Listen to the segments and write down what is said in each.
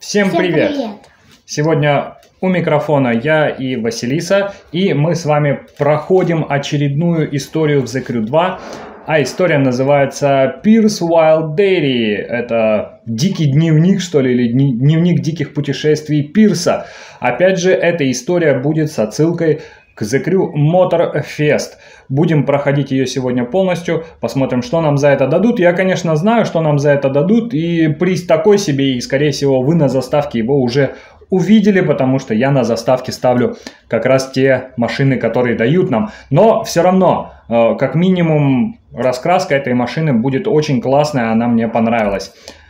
Всем привет! Сегодня у микрофона я и Василиса, и мы с вами проходим очередную историю в The Crew 2, а история называется Pierce Wild Diary. Это дикий дневник, что ли, или дневник диких путешествий Пирса. Опять же, эта история будет с отсылкой к The Crew Motorfest. Будем проходить ее сегодня полностью, посмотрим, что нам за это дадут. Я, конечно, знаю, что нам за это дадут, и приз такой себе, и, скорее всего, вы на заставке его уже увидели, потому что я на заставке ставлю как раз те машины, которые дают нам. Но все равно, как минимум, раскраска этой машины будет очень классная, она мне понравилась.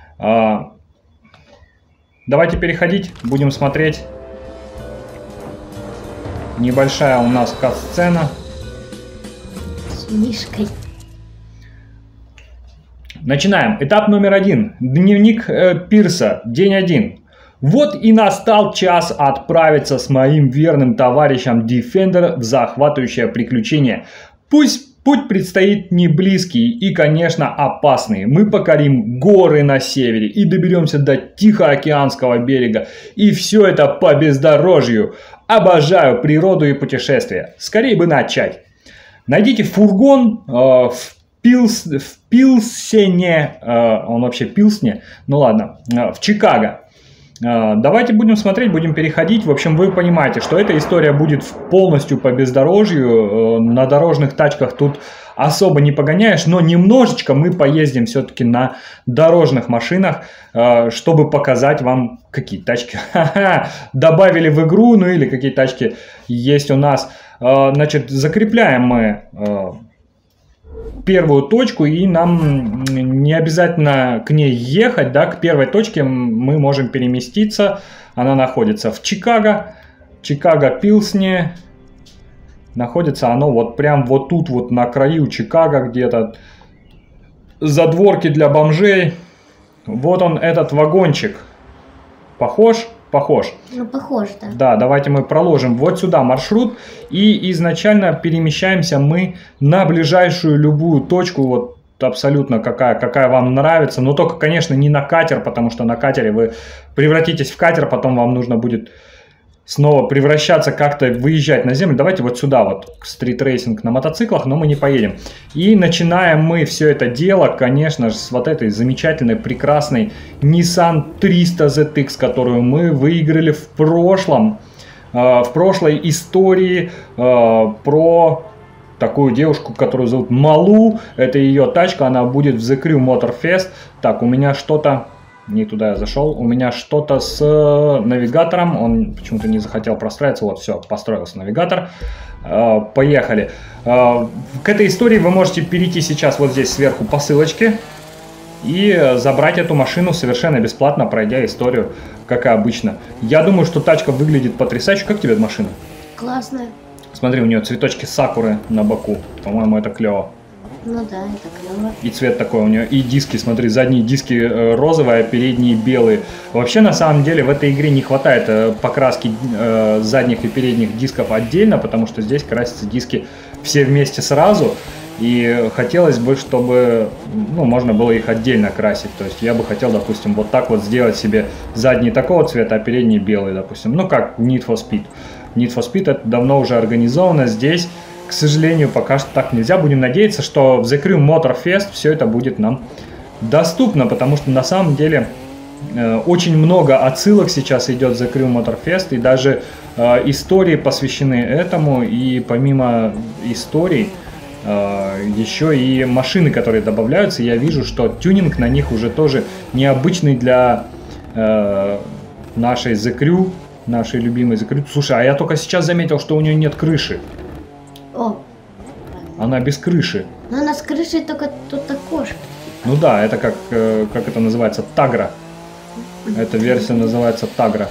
Давайте переходить, будем смотреть. Небольшая у нас кат-сцена. С мишкой. Начинаем. Этап номер 1. Дневник Пирса. День 1. Вот и настал час отправиться с моим верным товарищем Defender в захватывающее приключение. Пусть путь предстоит не близкий и, конечно, опасный. Мы покорим горы на севере и доберемся до Тихоокеанского берега. И все это по бездорожью. Обожаю природу и путешествия. Скорее бы начать. Найдите фургон в Пилсене. Он вообще Пилсне? Ну ладно. В Чикаго. Давайте будем смотреть, будем переходить. В общем, вы понимаете, что эта история будет полностью по бездорожью. На дорожных тачках тут особо не погоняешь, но немножечко мы поездим все-таки на дорожных машинах, чтобы показать вам, какие тачки добавили в игру, ну или какие тачки есть у нас. Значит, закрепляем мы первую точку, и нам не обязательно к ней ехать, да, к первой точке мы можем переместиться. Она находится в Чикаго, Чикаго-Пилсне. Находится оно вот прям вот тут вот на краю Чикаго где-то. Задворки для бомжей. Вот он, этот вагончик. Похож? Похож. Ну, похож, да. Да, давайте мы проложим вот сюда маршрут. И изначально перемещаемся мы на ближайшую любую точку. Вот абсолютно какая вам нравится. Но только, конечно, не на катер, потому что на катере вы превратитесь в катер. Потом вам нужно будет снова превращаться, как-то выезжать на землю. Давайте вот сюда вот, стритрейсинг на мотоциклах, но мы не поедем. И начинаем мы все это дело, конечно же, с вот этой замечательной, прекрасной Nissan 300 ZX, которую мы выиграли в прошлой истории про такую девушку, которую зовут Малу. Это ее тачка, она будет в The Crew Motorfest. Так, у меня что-то... Не туда я зашел. У меня что-то с навигатором. Он почему-то не захотел простраиваться. Вот, все, построился навигатор. Поехали. К этой истории вы можете перейти сейчас вот здесь сверху по ссылочке и забрать эту машину совершенно бесплатно, пройдя историю, как и обычно. Я думаю, что тачка выглядит потрясающе. Как тебе эта машина? Классная. Смотри, у нее цветочки сакуры на боку. По-моему, это клево. Ну да, это клево. И цвет такой у нее. И диски, смотри, задние диски розовые, а передние белые. Вообще, на самом деле, в этой игре не хватает покраски задних и передних дисков отдельно, потому что здесь красятся диски все вместе сразу. И хотелось бы, чтобы можно было их отдельно красить. То есть я бы хотел, допустим, вот так вот сделать себе задние такого цвета, а передние белые, допустим. Ну, как Need for Speed. Need for Speed это давно уже организовано. Здесь, к сожалению, пока что так нельзя. Будем надеяться, что в The Crew Motorfest все это будет нам доступно, потому что на самом деле очень много отсылок сейчас идет в The Crew Motorfest, и даже истории посвящены этому, и помимо историй еще и машины, которые добавляются. Я вижу, что тюнинг на них уже тоже необычный для нашей The Crew, нашей любимой The Crew. Слушай, а я только сейчас заметил, что у нее нет крыши. О, она без крыши. но она с крышей, только тут окошко. Ну да, это как это называется, Тагра. Эта версия называется Тагра.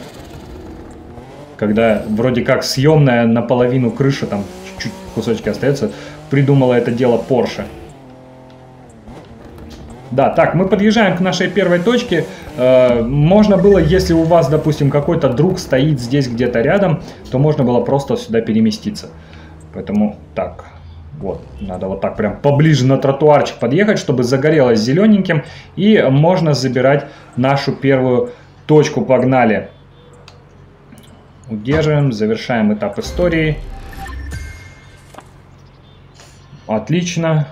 Когда вроде как съемная наполовину крыша, там чуть-чуть кусочки остается, придумала это дело Porsche. Да, так, мы подъезжаем к нашей первой точке. Можно было, если у вас, допустим, какой-то друг стоит здесь где-то рядом, то можно было просто сюда переместиться. Поэтому так, вот, надо вот так прям поближе на тротуарчик подъехать, чтобы загорелось зелененьким. И можно забирать нашу первую точку, погнали. Удерживаем, завершаем этап истории. Отлично.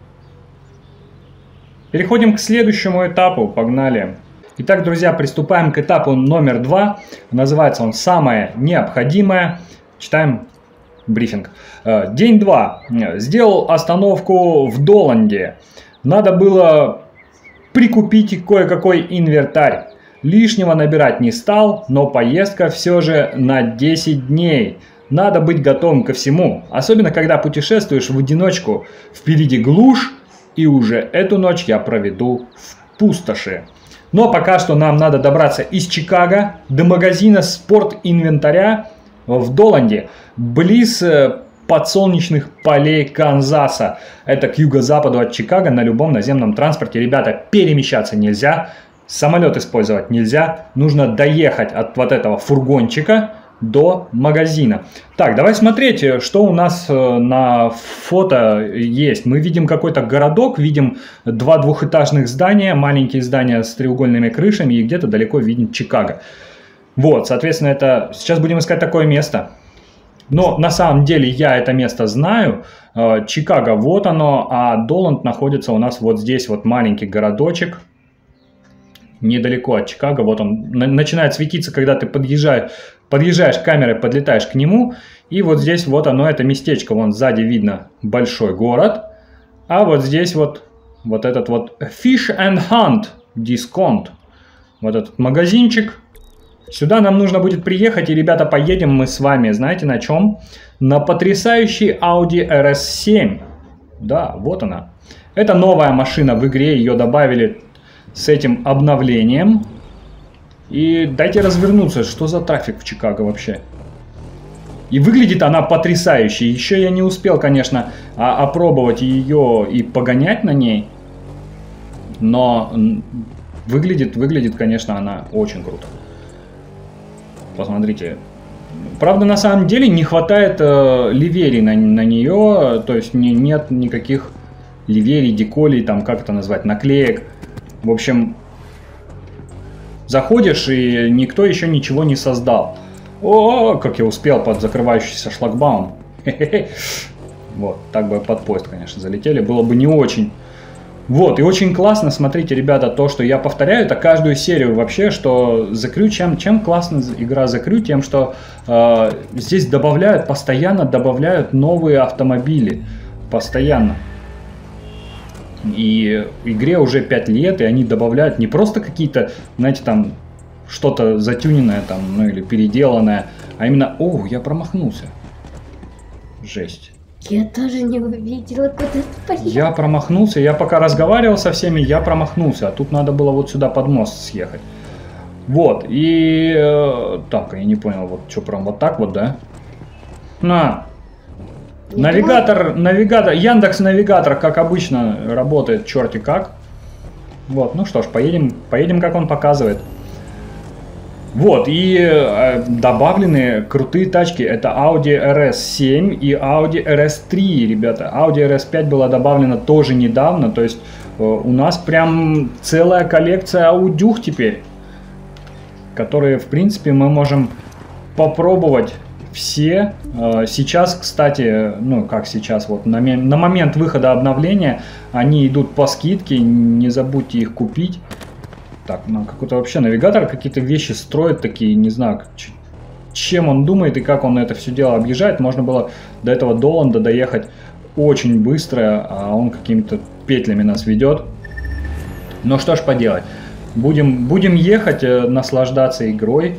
Переходим к следующему этапу, погнали. Итак, друзья, приступаем к этапу номер 2. Называется он «Самое необходимое». Читаем брифинг. День 2. Сделал остановку в Доланде. Надо было прикупить кое-какой инвентарь. Лишнего набирать не стал, но поездка все же на 10 дней. Надо быть готовым ко всему, особенно когда путешествуешь в одиночку. Впереди глушь, и уже эту ночь я проведу в пустоши. Но пока что нам надо добраться из Чикаго до магазина спорт-инвентаря в Доланде, близ подсолнечных полей Канзаса. Это к юго-западу от Чикаго на любом наземном транспорте. Ребята, перемещаться нельзя. Самолет использовать нельзя, нужно доехать от вот этого фургончика до магазина. Так, давай смотреть, что у нас на фото есть. Мы видим какой-то городок, видим 2 двухэтажных здания, маленькие здания с треугольными крышами, и где-то далеко виден Чикаго. Вот, соответственно, это сейчас будем искать такое место. Но на самом деле я это место знаю. Чикаго, вот оно, а Доланд находится у нас вот здесь, вот маленький городочек. Недалеко от Чикаго, вот он начинает светиться, когда ты подъезжаешь камерой, подлетаешь к нему, и вот здесь вот оно, это местечко, вон сзади видно большой город, а вот здесь вот этот вот Fish and Hunt Discount, вот этот магазинчик. Сюда нам нужно будет приехать, и, ребята, поедем мы с вами, знаете, на чем? На потрясающей Audi RS7. Да, вот она. Это новая машина в игре, ее добавили с этим обновлением. И дайте развернуться, что за трафик в Чикаго вообще. И выглядит она потрясающе. Еще я не успел, конечно, опробовать ее и погонять на ней. Но выглядит, конечно, она очень круто. Посмотрите. Правда, на самом деле не хватает ливерий на нее. То есть нет никаких ливерий, деколей, там как это назвать, наклеек. В общем, заходишь, и никто еще ничего не создал. О, как я успел под закрывающийся шлагбаум. Вот, так бы под поезд, конечно, залетели. Было бы не очень. Вот, и очень классно, смотрите, ребята, то, что я повторяю, это каждую серию вообще, что The Crew, чем классна игра The Crew, тем, что здесь постоянно добавляют новые автомобили. Постоянно. И игре уже 5 лет, и они добавляют не просто какие-то, знаете, там, что-то затюненное, там, ну, или переделанное, а именно... О, я промахнулся. Жесть. Я тоже не увидела, куда ты поехал. Я промахнулся, я пока разговаривал со всеми, я промахнулся, а тут надо было вот сюда под мост съехать. Вот, и... так, я не понял, вот что, прям вот так вот, да? На! Навигатор, Яндекс-навигатор, как обычно, работает черти как. Вот, ну что ж, поедем, как он показывает. Вот, и добавлены крутые тачки. Это Audi RS7 и Audi RS3, ребята. Audi RS5 была добавлена тоже недавно, то есть у нас прям целая коллекция аудюх теперь, которые, в принципе, мы можем попробовать. Все. Сейчас, кстати, ну как сейчас, вот на момент выхода обновления они идут по скидке, не забудьте их купить. Так, ну какой-то вообще навигатор какие-то вещи строит такие, не знаю, чем он думает и как он это все дело объезжает. Можно было до этого Доланда доехать очень быстро, а он какими-то петлями нас ведет. Но что ж поделать, будем ехать, наслаждаться игрой.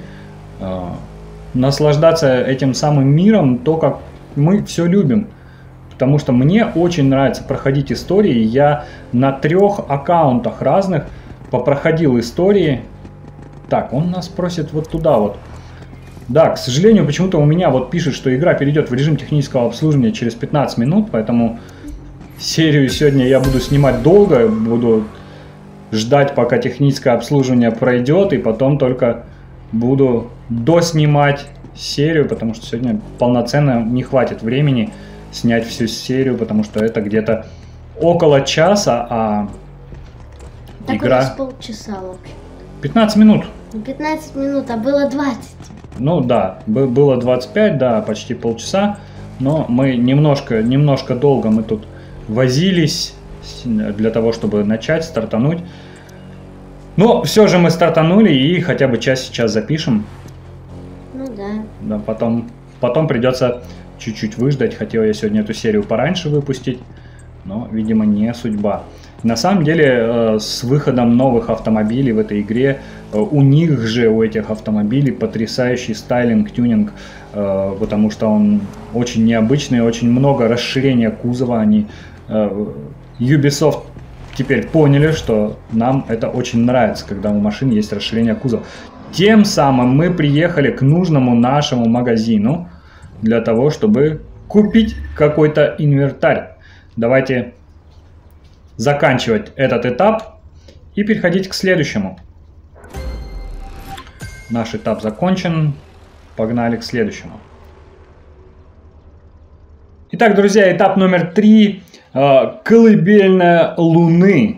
Наслаждаться этим самым миром, то, как мы все любим. Потому что мне очень нравится проходить истории. Я на 3 аккаунтах разных попроходил истории. Так, он нас просит вот туда вот. Да, к сожалению, почему-то у меня вот пишет, что игра перейдет в режим технического обслуживания через 15 минут. Поэтому серию сегодня я буду снимать долго. Буду ждать, пока техническое обслуживание пройдет. И потом только буду доснимать серию, потому что сегодня полноценно не хватит времени снять всю серию, потому что это где-то около часа, а так игра... у нас полчаса вообще. 15 минут. 15 минут, а было 20. Ну да, было 25, да, почти полчаса. Но мы немножко долго мы тут возились для того, чтобы начать, стартануть. Но все же мы стартанули и хотя бы час сейчас запишем. Ну да. Да, потом придется чуть-чуть выждать. Хотел я сегодня эту серию пораньше выпустить, но, видимо, не судьба. На самом деле, с выходом новых автомобилей в этой игре, у них же, у этих автомобилей, потрясающий стайлинг, тюнинг, потому что он очень необычный, очень много расширения кузова. Они, Ubisoft теперь поняли, что нам это очень нравится, когда у машин есть расширение кузова. Тем самым мы приехали к нужному нашему магазину для того, чтобы купить какой-то инвентарь. Давайте заканчивать этот этап и переходить к следующему. Наш этап закончен. Погнали к следующему. Итак, друзья, этап номер 3. Колыбельная Луны.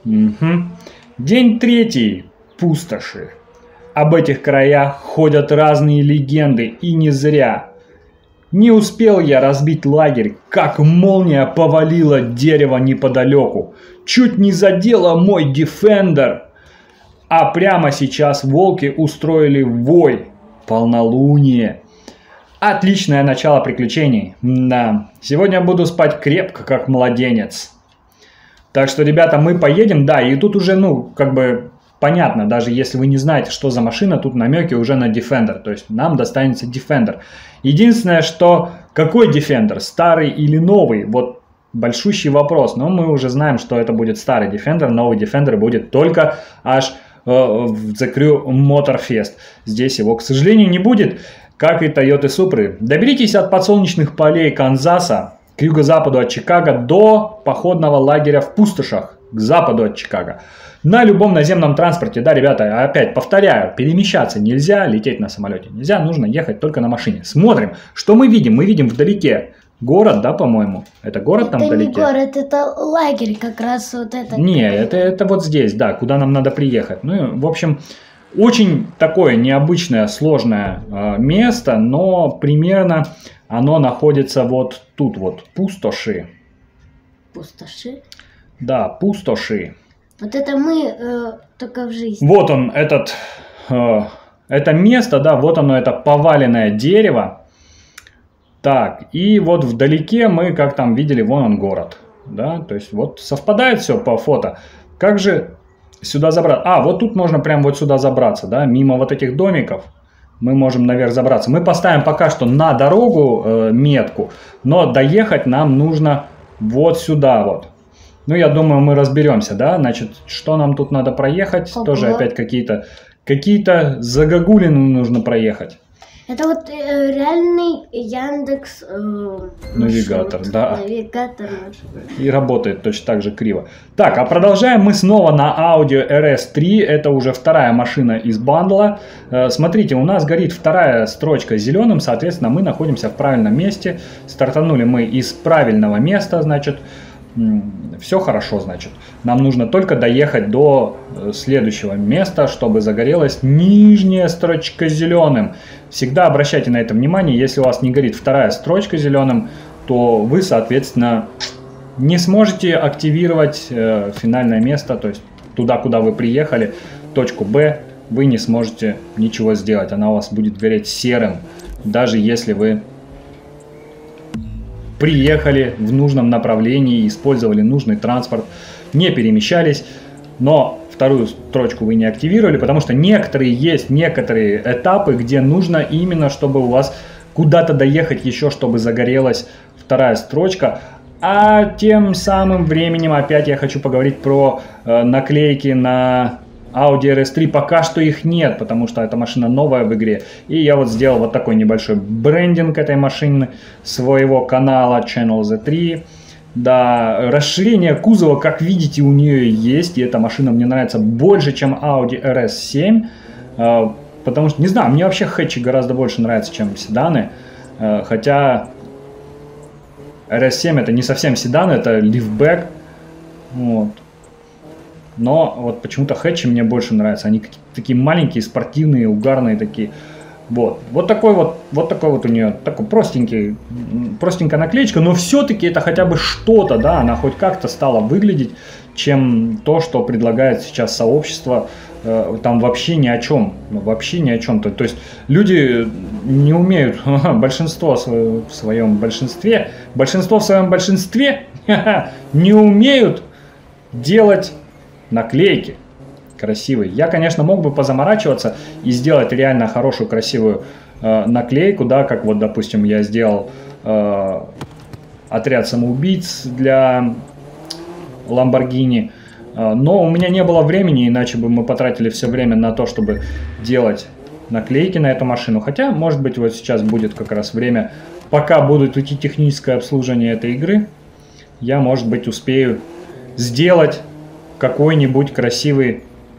День 3. Пустоши. Об этих краях ходят разные легенды, и не зря. Не успел я разбить лагерь, как молния повалила дерево неподалеку. Чуть не задела мой Defender. А прямо сейчас волки устроили вой. Полнолуние. Отличное начало приключений. Да, сегодня буду спать крепко, как младенец. Так что, ребята, мы поедем. Да, и тут уже, понятно, даже если вы не знаете, что за машина, тут намеки уже на Defender. То есть нам достанется Defender. Единственное, что какой Defender, старый или новый, вот большущий вопрос. Но мы уже знаем, что это будет старый Defender, новый Defender будет только аж в The Crew Motorfest. Здесь его, к сожалению, не будет, как и Toyota Supra. Доберитесь от подсолнечных полей Канзаса к юго-западу от Чикаго до походного лагеря в пустошах к западу от Чикаго. На любом наземном транспорте, да, ребята, опять повторяю, перемещаться нельзя, лететь на самолете нельзя, нужно ехать только на машине. Смотрим, что мы видим? Мы видим вдалеке город, да, по-моему? Это город там вдалеке? Это не город, это лагерь как раз вот это. Не, это вот здесь, да, куда нам надо приехать. Ну, в общем, очень такое необычное, сложное место, но примерно оно находится вот тут вот, пустоши. Пустоши? Да, пустоши. Вот это мы только в жизни. Вот он, это место, да, вот оно, это поваленное дерево. Так, и вот вдалеке мы, как там видели, вон он город. Да, то есть вот совпадает все по фото. Как же сюда забраться? А, вот тут можно прям вот сюда забраться, да, мимо вот этих домиков. Мы можем наверх забраться. Мы поставим пока что на дорогу метку, но доехать нам нужно вот сюда вот. Ну, я думаю, мы разберемся, да, значит, что нам тут надо проехать, тоже опять какие-то загогулины нужно проехать. Это вот реальный Яндекс навигатор, маршрут. Да. Навигатор маршрут. И работает точно так же криво. Так, а продолжаем мы снова на Audi RS3. Это уже вторая машина из бандла. Смотрите, у нас горит вторая строчка зеленым, соответственно, мы находимся в правильном месте. Стартанули мы из правильного места, значит. Все хорошо, значит. Нам нужно только доехать до следующего места, чтобы загорелась нижняя строчка зеленым. Всегда обращайте на это внимание. Если у вас не горит вторая строчка зеленым, то вы, соответственно, не сможете активировать финальное место, то есть туда, куда вы приехали, точку Б, вы не сможете ничего сделать. Она у вас будет гореть серым, даже если вы приехали в нужном направлении, использовали нужный транспорт, не перемещались, но вторую строчку вы не активировали, потому что некоторые этапы, где нужно именно, чтобы у вас куда-то доехать еще, чтобы загорелась вторая строчка. А тем самым временем опять я хочу поговорить про наклейки на Audi RS3. Пока что их нет, потому что эта машина новая в игре. И я вот сделал вот такой небольшой брендинг этой машины, своего канала Channel Z3. Да, расширение кузова, как видите, у нее есть. И эта машина мне нравится больше, чем Audi RS7. Потому что, не знаю, мне вообще хэтчи гораздо больше нравятся, чем седаны. Хотя RS7 это не совсем седан, это лифтбэк. Вот. Но вот почему-то хэтчи мне больше нравятся. Они такие маленькие, спортивные, угарные такие. Вот такой вот у нее такой простенькая наклеечка, но все-таки это хотя бы что-то, да, она хоть как-то стала выглядеть, чем то, что предлагает сейчас сообщество, там вообще ни о чем, вообще ни о чем. То есть люди не умеют, большинство в своем большинстве не умеют делать наклейки красивые. Я, конечно, мог бы позаморачиваться и сделать реально хорошую, красивую наклейку, да, как вот, допустим, я сделал отряд самоубийц для Lamborghini, но у меня не было времени, иначе бы мы потратили все время на то, чтобы делать наклейки на эту машину. Хотя, может быть, вот сейчас будет как раз время, пока будет идти техническое обслуживание этой игры, я, может быть, успею сделать какой-нибудь красивую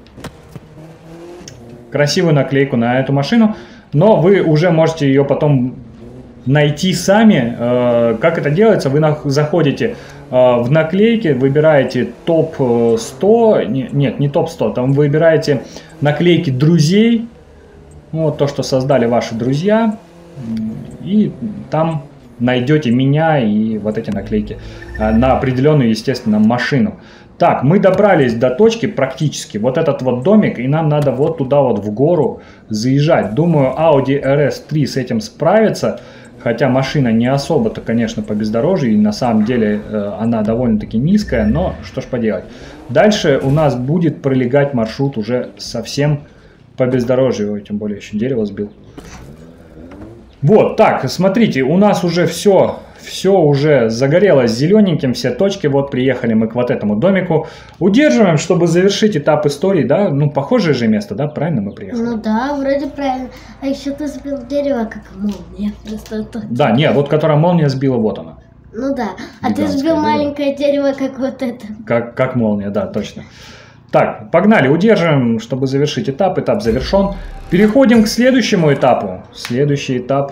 наклейку на эту машину, но вы уже можете ее потом найти сами. Как это делается? Вы заходите в наклейки, выбираете топ-100, нет, не топ-100, там выбираете наклейки друзей, вот то, что создали ваши друзья, и там найдете меня и вот эти наклейки на определенную, естественно, машину. Так, мы добрались до точки практически, вот этот вот домик, и нам надо вот туда вот в гору заезжать. Думаю, Audi RS3 с этим справится, хотя машина не особо-то, конечно, по бездорожью, и на самом деле она довольно-таки низкая, но что ж поделать. Дальше у нас будет пролегать маршрут уже совсем по бездорожью, тем более еще дерево сбил. Вот, так, смотрите, у нас уже все уже загорелось зелененьким, все точки, вот приехали мы к вот этому домику. Удерживаем, чтобы завершить этап истории, да, ну, похожее же место, да, правильно мы приехали? Ну да, вроде правильно. А еще ты сбил дерево, как молния, просто. Да, нет, вот которая молния сбила, вот она. Ну да, а ты сбил маленькое дерево, как вот это. Как молния, да, точно. Так, погнали, удерживаем, чтобы завершить этап, этап завершен. Переходим к следующему этапу. Следующий этап.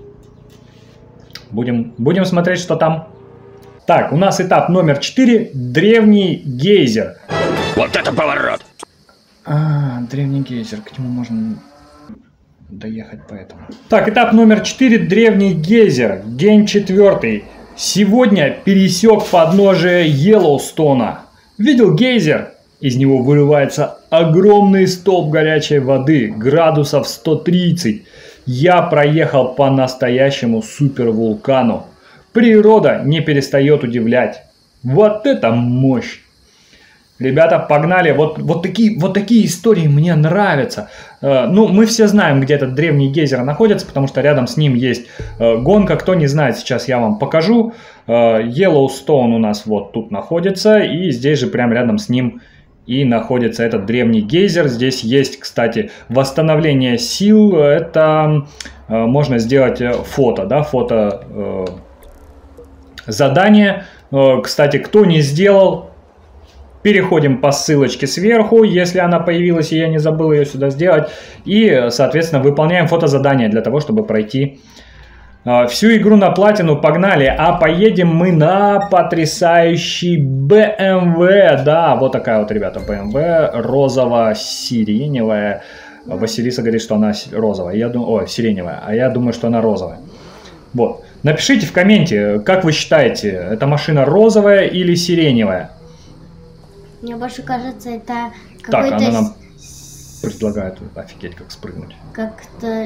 Будем смотреть, что там. Так, у нас этап номер 4. Древний гейзер. Вот это поворот! Древний гейзер. К нему можно доехать поэтому. Так, этап номер 4. Древний гейзер. День 4. Сегодня пересек подножие Йеллоустона. Видел гейзер? Из него вырывается огромный столб горячей воды, градусов 130. Я проехал по настоящему супервулкану. Природа не перестает удивлять. Вот это мощь! Ребята, погнали. Вот такие истории мне нравятся. Ну, мы все знаем, где этот древний гейзер находится, потому что рядом с ним есть гонка. Кто не знает, сейчас я вам покажу. Йеллоустоун у нас вот тут находится, и здесь же прямо рядом с ним и находится этот древний гейзер. Здесь есть, кстати, восстановление сил. Это можно сделать фото, да, фото задание. Кстати, кто не сделал, переходим по ссылочке сверху, если она появилась, и я не забыл ее сюда сделать. И, соответственно, выполняем фотозадание для того, чтобы пройти всю игру на платину. Погнали, а поедем мы на потрясающий BMW. Да, вот такая вот, ребята, BMW розово-сиреневая. Василиса говорит, что она розовая. Я думаю, сиреневая. А я думаю, что она розовая. Вот. Напишите в комменте, как вы считаете, эта машина розовая или сиреневая? Мне больше кажется, это Так, какой-то... она нам предлагает, офигеть, как спрыгнуть. Как-то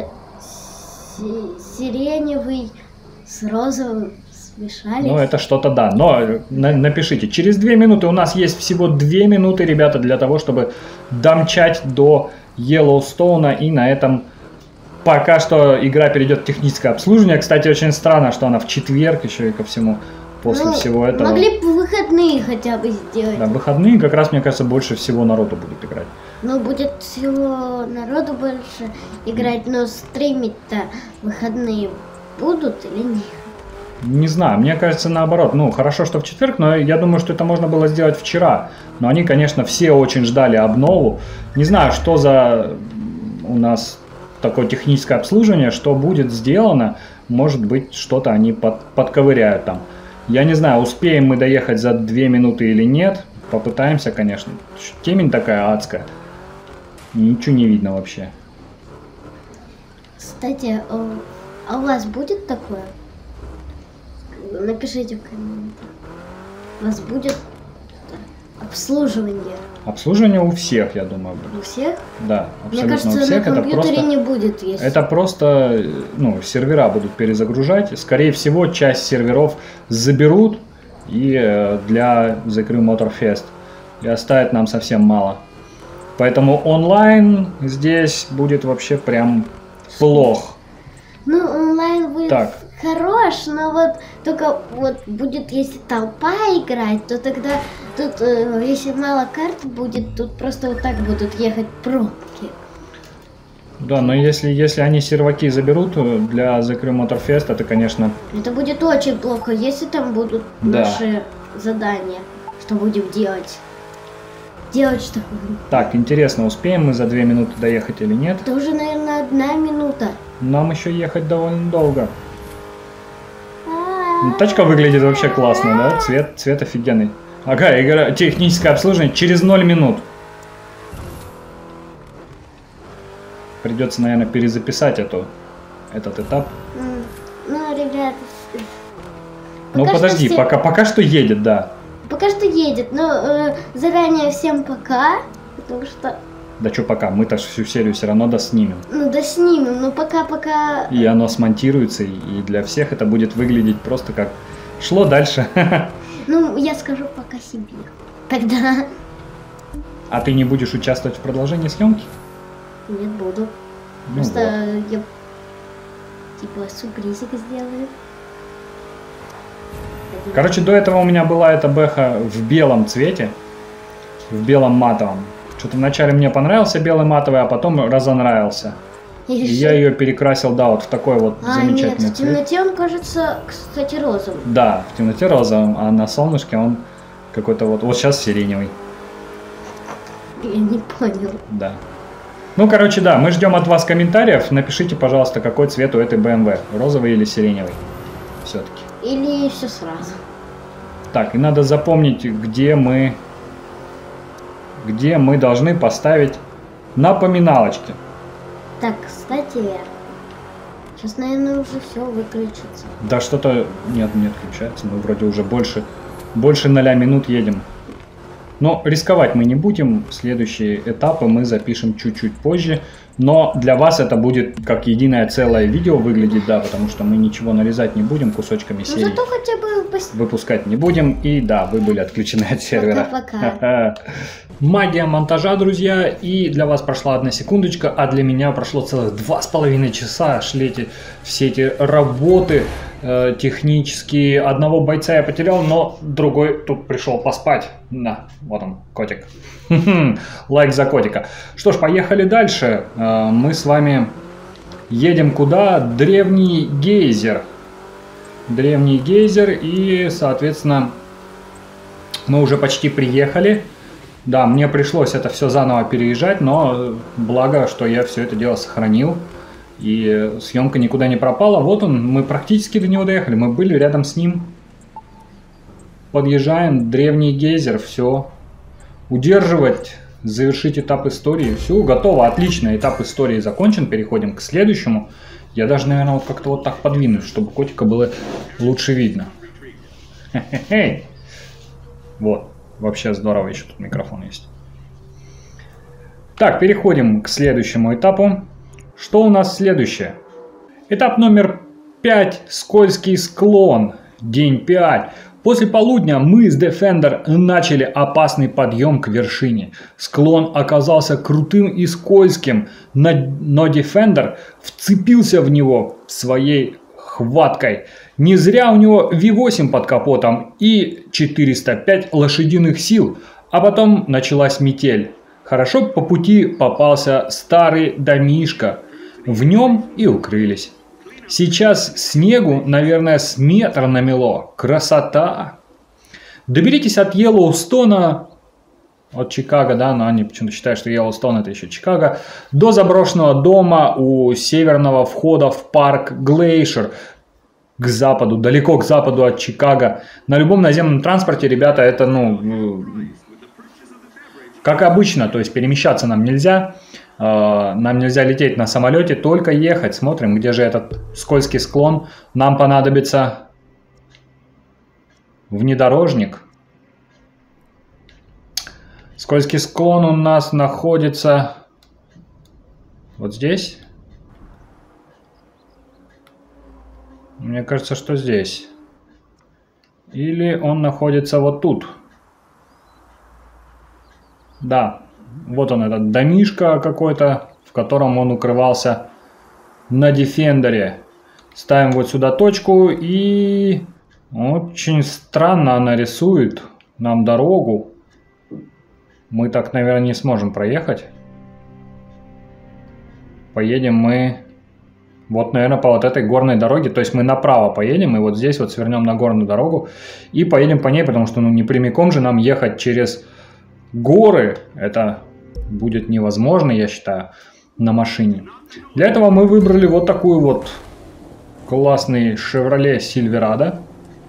сиреневый с розовым смешались. Ну, это что-то, да. Но напишите, через 2 минуты, у нас есть всего 2 минуты, ребята, для того, чтобы домчать до Йеллоустоуна. И на этом пока что игра перейдет в техническое обслуживание. Кстати, очень странно, что она в четверг еще и ко всему, после всего этого. Могли бы выходные хотя бы сделать. Да, выходные как раз, мне кажется, больше всего народу будет играть. Ну, будет всего народу больше играть, но стримить-то выходные будут или нет? Не знаю, мне кажется, наоборот. Ну, хорошо, что в четверг, но я думаю, что это можно было сделать вчера. Но они, конечно, все очень ждали обнову. Не знаю, что за у нас такое техническое обслуживание, что будет сделано. Может быть, что-то они подковыряют там. Я не знаю, успеем мы доехать за 2 минуты или нет. Попытаемся, конечно. Темень такая адская. Ничего не видно вообще. Кстати, а у вас будет такое? Напишите в комментариях. У вас будет обслуживание? Обслуживание у всех, я думаю, будет. У всех? Да, Мне абсолютно кажется, у всех. на Это компьютере просто, не будет, если... это просто, ну, сервера будут перезагружать. Скорее всего, часть серверов заберут и для The Crew Motorfest. И оставит нам совсем мало. Поэтому онлайн здесь будет вообще прям плох. Ну, онлайн будет Так. хорош, но вот только вот будет, если толпа играть, то тогда тут, если мало карт будет, тут просто вот так будут ехать пробки. Да, но если они серваки заберут для The Crew Motorfest, это, конечно... Это будет очень плохо, если там будут Да. наши задания. Что будем делать? Делать что? Так, интересно, успеем мы за 2 минуты доехать или нет? Это уже, наверное, 1 минута. Нам еще ехать довольно долго. Ну, тачка выглядит вообще классно, да? Цвет офигенный. Ага, игра, техническое обслуживание через 0 минут. Придется, наверное, перезаписать этот этап. Ну, ребят... Ну подожди, пока что едет, да. Пока что едет, но заранее всем пока, потому что... Да что пока, мы-то всю серию все равно доснимем. Ну, доснимем, но пока... И оно смонтируется, и для всех это будет выглядеть просто как шло дальше. Ну, я скажу пока себе. Тогда... А ты не будешь участвовать в продолжении съемки? Нет, буду. Ну Просто вот. я типа сюрпризик сделаю. Короче, до этого у меня была эта бэха в белом цвете, в белом матовом. Что-то вначале мне понравился белый матовый, а потом разонравился. И я ее перекрасил, да, вот в такой вот замечательный нет, в цвет. темноте он кажется, кстати, розовым. Да, в темноте розовым, а на солнышке он какой-то вот сейчас сиреневый. Я не понял. Да. Ну, короче, да, мы ждем от вас комментариев. Напишите, пожалуйста, какой цвет у этой BMW, розовый или сиреневый. Все-таки. Или все сразу. Так, и надо запомнить, где мы должны поставить напоминалочки. Так, кстати, сейчас, наверное, уже все выключится. Да что-то не отключается, мы вроде уже больше 0 минут едем. Но рисковать мы не будем, следующие этапы мы запишем чуть-чуть позже. Но для вас это будет как единое целое видео выглядеть, да, потому что мы ничего нарезать не будем, кусочками серии Зато хотя бы... выпускать не будем. И да, вы были отключены от сервера. Пока-пока. Магия монтажа, друзья, и для вас прошла 1 секундочка, а для меня прошло целых 2,5 часа. Шли все эти работы технические. Одного бойца я потерял, но другой тут пришел поспать. Да, вот он, котик. Лайк за котика. Что ж, поехали дальше. Мы с вами едем куда? Древний гейзер. Древний гейзер, и, соответственно, мы уже почти приехали. Да, мне пришлось это все заново переезжать, но благо, что я все это дело сохранил. И съемка никуда не пропала. Вот он, мы практически до него доехали. Мы были рядом с ним. Подъезжаем, древний гейзер, все. Удерживать, завершить этап истории. Все, готово, отлично, этап истории закончен. Переходим к следующему. Я даже, наверное, вот как-то вот так подвинусь, чтобы котика было лучше видно. Хе-хе-хе. Вот. Вообще здорово, еще тут микрофон есть. Так, переходим к следующему этапу. Что у нас следующее? Этап номер 5. Скользкий склон. День 5. После полудня мы с Defender начали опасный подъем к вершине. Склон оказался крутым и скользким, но Defender вцепился в него своей хваткой. Не зря у него V8 под капотом и 405 лошадиных сил. А потом началась метель. Хорошо по пути попался старый домишко. В нем и укрылись. Сейчас снегу, наверное, с метра намело. Красота! Доберитесь от Йеллоустона, от Чикаго, да, но они почему-то считают, что Йеллоустон это еще Чикаго, до заброшенного дома у северного входа в парк Глейшер. К западу, далеко к западу от Чикаго. На любом наземном транспорте, ребята, это, Как обычно, то есть перемещаться нам нельзя. Нам нельзя лететь на самолете, только ехать. Смотрим, где же этот скользкий склон. Нам понадобится внедорожник. Скользкий склон у нас находится вот здесь. Мне кажется, что здесь. Или он находится вот тут. Да, вот он, этот домишко какой-то, в котором он укрывался на Дефендере. Ставим вот сюда точку, и очень странно она рисует нам дорогу. Мы так, наверное, не сможем проехать. Поедем мы вот, наверное, по вот этой горной дороге. То есть мы направо поедем, и вот здесь вот свернем на горную дорогу. И поедем по ней, потому что ну не прямиком же нам ехать через горы. Это будет невозможно, я считаю, на машине. Для этого мы выбрали вот такую вот классный Chevrolet Silverado.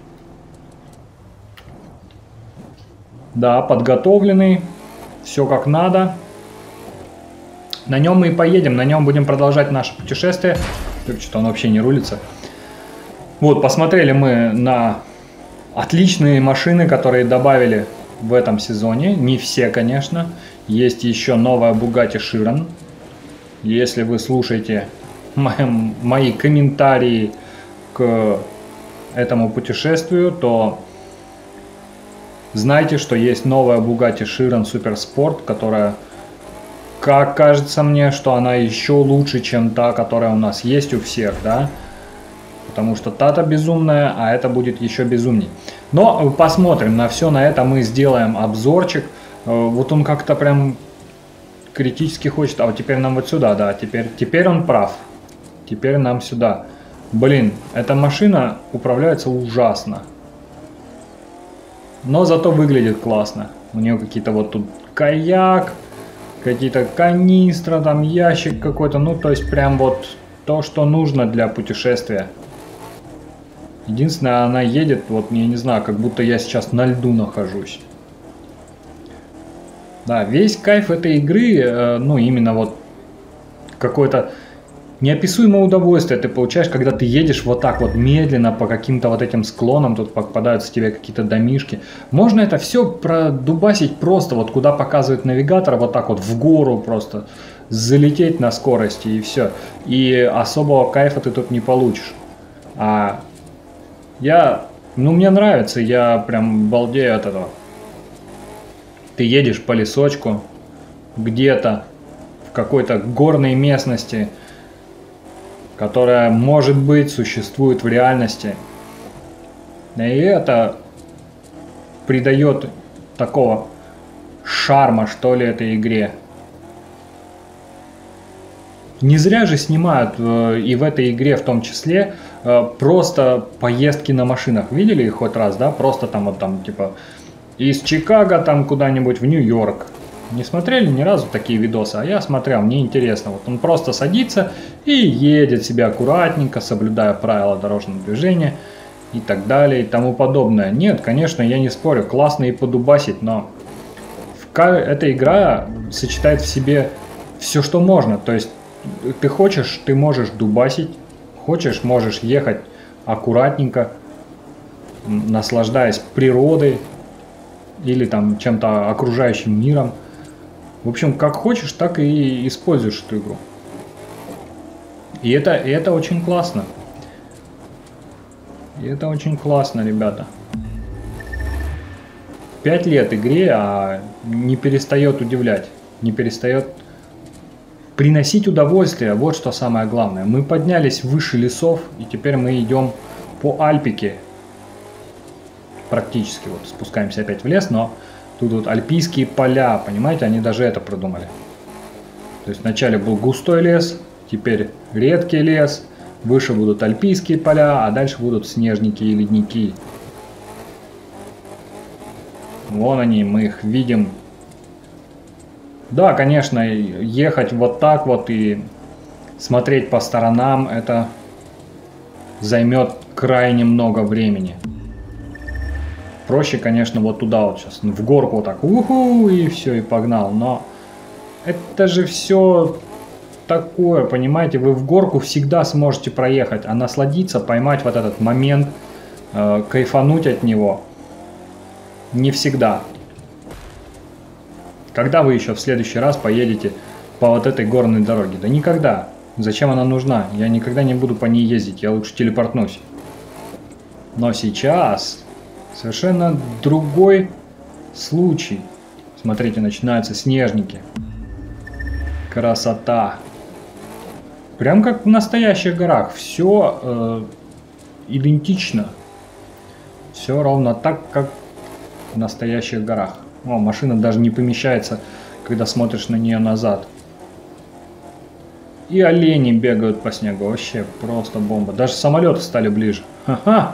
Да, подготовленный. Все как надо. На нем мы и поедем. На нем будем продолжать наше путешествие. Что-то он вообще не рулится. Вот, посмотрели мы на отличные машины, которые добавили в этом сезоне. Не все, конечно. Есть еще новая Bugatti Chiron. Если вы слушаете мои комментарии к этому путешествию, то знайте, что есть новая Bugatti Chiron Super Sport, которая, как кажется мне, что она еще лучше, чем та, которая у нас есть у всех, да? Потому что та-то безумная, а это будет еще безумней. Но посмотрим на все, на это мы сделаем обзорчик. Вот он как-то прям критически хочет. А вот теперь нам вот сюда, да, теперь он прав. Теперь нам сюда. Блин, эта машина управляется ужасно. Но зато выглядит классно. У нее какие-то вот тут каяк, какие-то канистра, там ящик какой-то. Ну, то есть прям вот то, что нужно для путешествия. Единственное, она едет, вот я не знаю, как будто я сейчас на льду нахожусь. Да, весь кайф этой игры, ну именно вот какое-то неописуемое удовольствие ты получаешь, когда ты едешь вот так вот медленно по каким-то вот этим склонам, тут попадаются тебе какие-то домишки. Можно это все продубасить просто, вот куда показывает навигатор, вот так вот в гору просто залететь на скорости и все. И особого кайфа ты тут не получишь. Ну мне нравится, я прям балдею от этого. Ты едешь по лесочку, где-то в какой-то горной местности, которая, может быть, существует в реальности. И это придает такого шарма, что ли, этой игре. Не зря же снимают и в этой игре в том числе просто поездки на машинах. Видели их хоть раз, да? Просто там вот там типа из Чикаго там куда-нибудь в Нью-Йорк. Не смотрели ни разу такие видосы, а я смотрел, мне интересно. Вот он просто садится и едет себе аккуратненько, соблюдая правила дорожного движения и так далее и тому подобное. Нет, конечно, я не спорю, классно и подубасить, но эта игра сочетает в себе все, что можно. То есть ты хочешь, ты можешь дубасить, хочешь, можешь ехать аккуратненько, наслаждаясь природой или там чем-то окружающим миром. В общем, как хочешь, так и используешь эту игру. И это очень классно. И это очень классно, ребята. 5 лет игре, а не перестает удивлять, не перестает приносить удовольствие. Вот что самое главное. Мы поднялись выше лесов, и теперь мы идем по Альпике. Практически вот спускаемся опять в лес, но тут вот альпийские поля, понимаете, они даже это придумали. То есть вначале был густой лес, теперь редкий лес, выше будут альпийские поля, а дальше будут снежники и ледники. Вон они, мы их видим. Да, конечно, ехать вот так вот и смотреть по сторонам, это займет крайне много времени. Проще, конечно, вот туда вот сейчас, в горку вот так, уху, и все, и погнал. Но это же все такое, понимаете, вы в горку всегда сможете проехать, а насладиться, поймать вот этот момент, кайфануть от него не всегда. Когда вы еще в следующий раз поедете по вот этой горной дороге? Да никогда. Зачем она нужна? Я никогда не буду по ней ездить, я лучше телепортнусь. Но сейчас совершенно другой случай. Смотрите, начинаются снежники. Красота. Прям как в настоящих горах. Все идентично. Все ровно так, как в настоящих горах. О, машина даже не помещается, когда смотришь на нее назад. И олени бегают по снегу. Вообще просто бомба. Даже самолеты стали ближе. Ха-ха.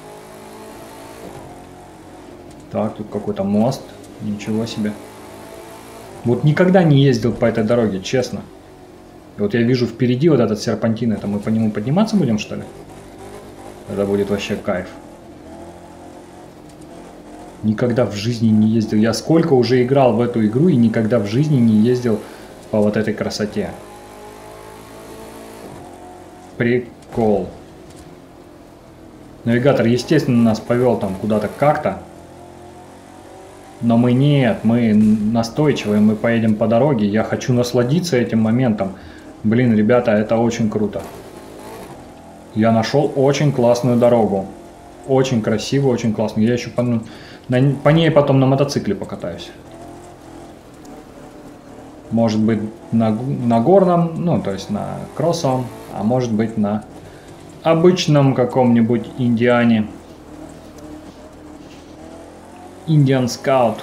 Так, тут какой-то мост. Ничего себе. Вот никогда не ездил по этой дороге, честно. И вот я вижу впереди вот этот серпантин. Это мы по нему подниматься будем, что ли? Это будет вообще кайф. Никогда в жизни не ездил. Я сколько уже играл в эту игру и никогда в жизни не ездил по вот этой красоте. Прикол. Навигатор, естественно, нас повел там куда-то как-то. Но мы нет, мы настойчивые, мы поедем по дороге. Я хочу насладиться этим моментом. Блин, ребята, это очень круто. Я нашел очень классную дорогу. Очень красивую, очень классную. Я еще по ней потом на мотоцикле покатаюсь. Может быть на горном, ну то есть на кроссовом, а может быть на обычном каком-нибудь Индиане. Indian Scout.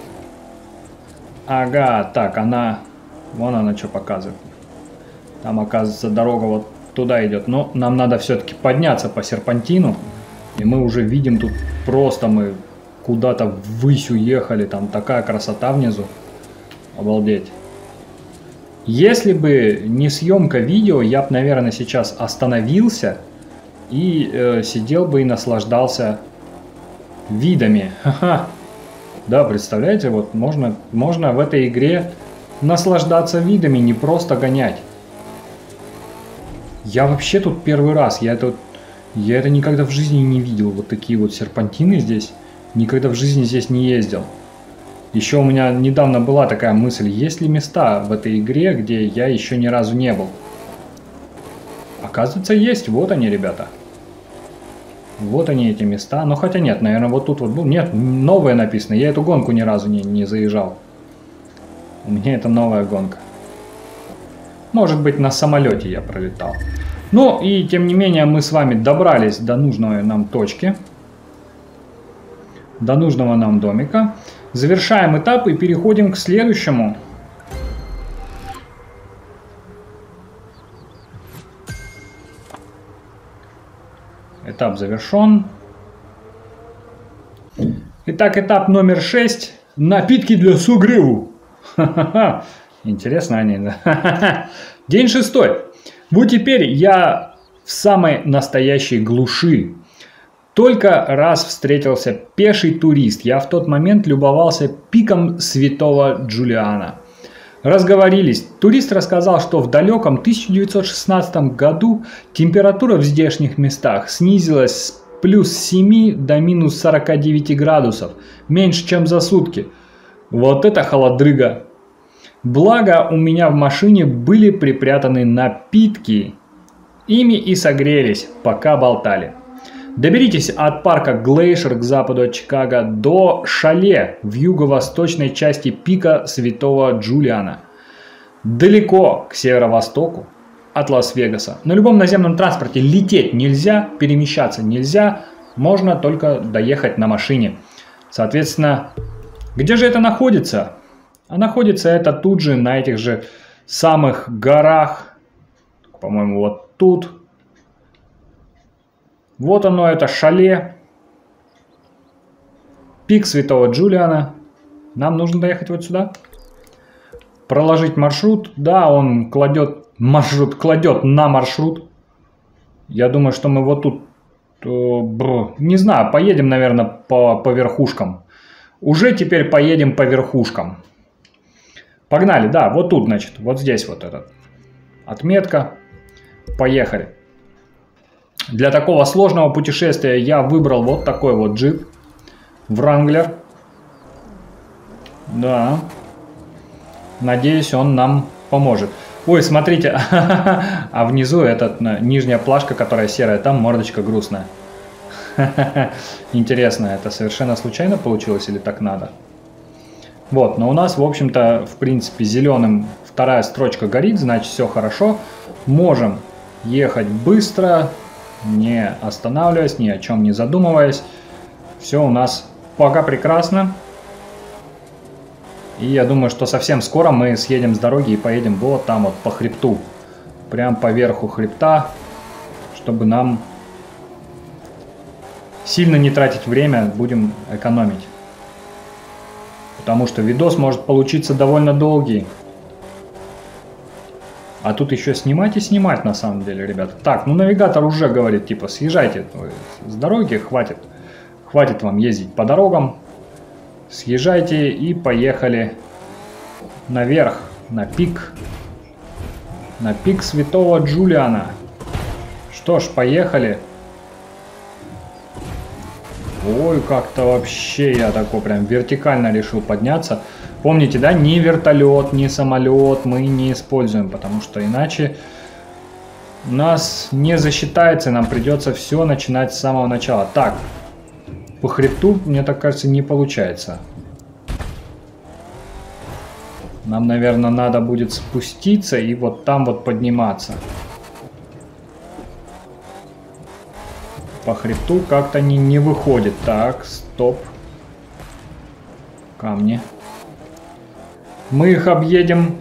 Ага, так, вон она что показывает. Там, оказывается, дорога вот туда идет. Но нам надо все-таки подняться по серпантину. И мы уже видим тут просто мы куда-то ввысь уехали. Там такая красота внизу. Обалдеть. Если бы не съемка видео, я бы, наверное, сейчас остановился и сидел бы и наслаждался видами. Ха-ха. Да, представляете, вот можно в этой игре наслаждаться видами, не просто гонять. Я вообще тут первый раз, я это никогда в жизни не видел, вот такие вот серпантины здесь. Никогда в жизни здесь не ездил. Еще у меня недавно была такая мысль, есть ли места в этой игре, где я еще ни разу не был. Оказывается, есть, вот они, ребята. Вот они, эти места. Но хотя нет, наверное, вот тут вот был. Нет, новое написано. Я эту гонку ни разу не заезжал. У меня это новая гонка. Может быть, на самолете я пролетал. Ну и тем не менее мы с вами добрались до нужной нам точки. До нужного нам домика. Завершаем этап и переходим к следующему. Этап завершен. Итак, этап номер 6. Напитки для сугреву. Интересно они, да? День 6. Вот теперь я в самой настоящей глуши. Только раз встретился пеший турист. Я в тот момент любовался пиком Святого Джулиана. Разговорились. Турист рассказал, что в далеком 1916 году температура в здешних местах снизилась с плюс 7 до минус 49 градусов. Меньше, чем за сутки. Вот это холодрыга. Благо, у меня в машине были припрятаны напитки. Ими и согрелись, пока болтали. Доберитесь от парка Глейшер к западу от Чикаго до шале в юго-восточной части пика Святого Джулиана. Далеко к северо-востоку от Лас-Вегаса. На любом наземном транспорте лететь нельзя, перемещаться нельзя, можно только доехать на машине. Соответственно, где же это находится? А находится это тут же, на этих же самых горах. По-моему, вот тут. Вот оно, это шале. Пик Святого Джулиана. Нам нужно доехать вот сюда. Проложить маршрут. Да, он кладет на маршрут. Я думаю, что мы вот тут Не знаю, поедем, наверное, по верхушкам. Уже теперь поедем по верхушкам. Погнали, да, вот тут, значит, вот здесь вот эта отметка. Поехали. Для такого сложного путешествия я выбрал вот такой вот джип. Wrangler. Да. Надеюсь, он нам поможет. Ой, смотрите, а внизу эта нижняя плашка, которая серая, там мордочка грустная. Интересно, это совершенно случайно получилось или так надо? Вот, но у нас, в общем-то, в принципе, зеленым вторая строчка горит, значит, все хорошо. Можем ехать быстро, не останавливаясь, ни о чем не задумываясь. Все у нас пока прекрасно. И я думаю, что совсем скоро мы съедем с дороги и поедем вот там вот по хребту. Прям по верху хребта, чтобы нам сильно не тратить время, будем экономить. Потому что видос может получиться довольно долгий. А тут еще снимать и снимать на самом деле, ребята. Так, ну навигатор уже говорит, типа, съезжайте с дороги, хватит вам ездить по дорогам. Съезжайте и поехали наверх, на пик Святого Джулиана. Что ж, поехали. Ой, как-то вообще я такой прям вертикально решил подняться. Помните, да, ни вертолет, ни самолет мы не используем, потому что иначе у нас не засчитается, нам придется все начинать с самого начала. Так. По хребту, мне так кажется, не получается. Нам, наверное, надо будет спуститься и вот там вот подниматься. По хребту как-то не выходит. Так, стоп. Камни. Мы их объедем.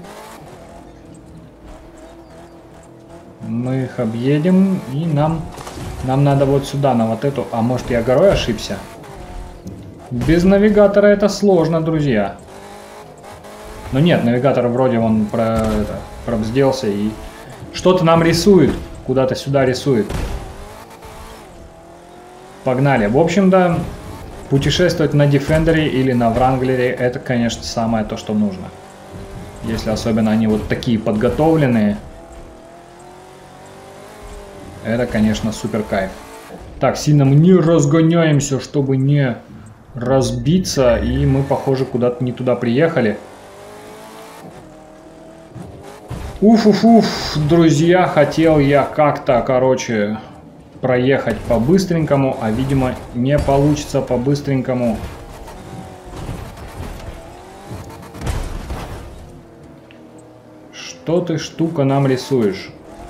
Мы их объедем. И нам надо вот сюда, на вот эту... А может, я горой ошибся? Без навигатора это сложно, друзья. Но нет, навигатор вроде он пробзделся и что-то нам рисует. Куда-то сюда рисует. Погнали. В общем-то, путешествовать на Defender'е или на Wrangler'е это, конечно, самое то, что нужно. Если особенно они вот такие подготовленные. Это, конечно, супер кайф. Так, сильно мы не разгоняемся, чтобы не разбиться. И мы, похоже, куда-то не туда приехали. Уф-уф-уф, друзья, хотел я как-то, короче, проехать по-быстренькому, а, видимо, не получится по-быстренькому. Что ты, штука, нам рисуешь?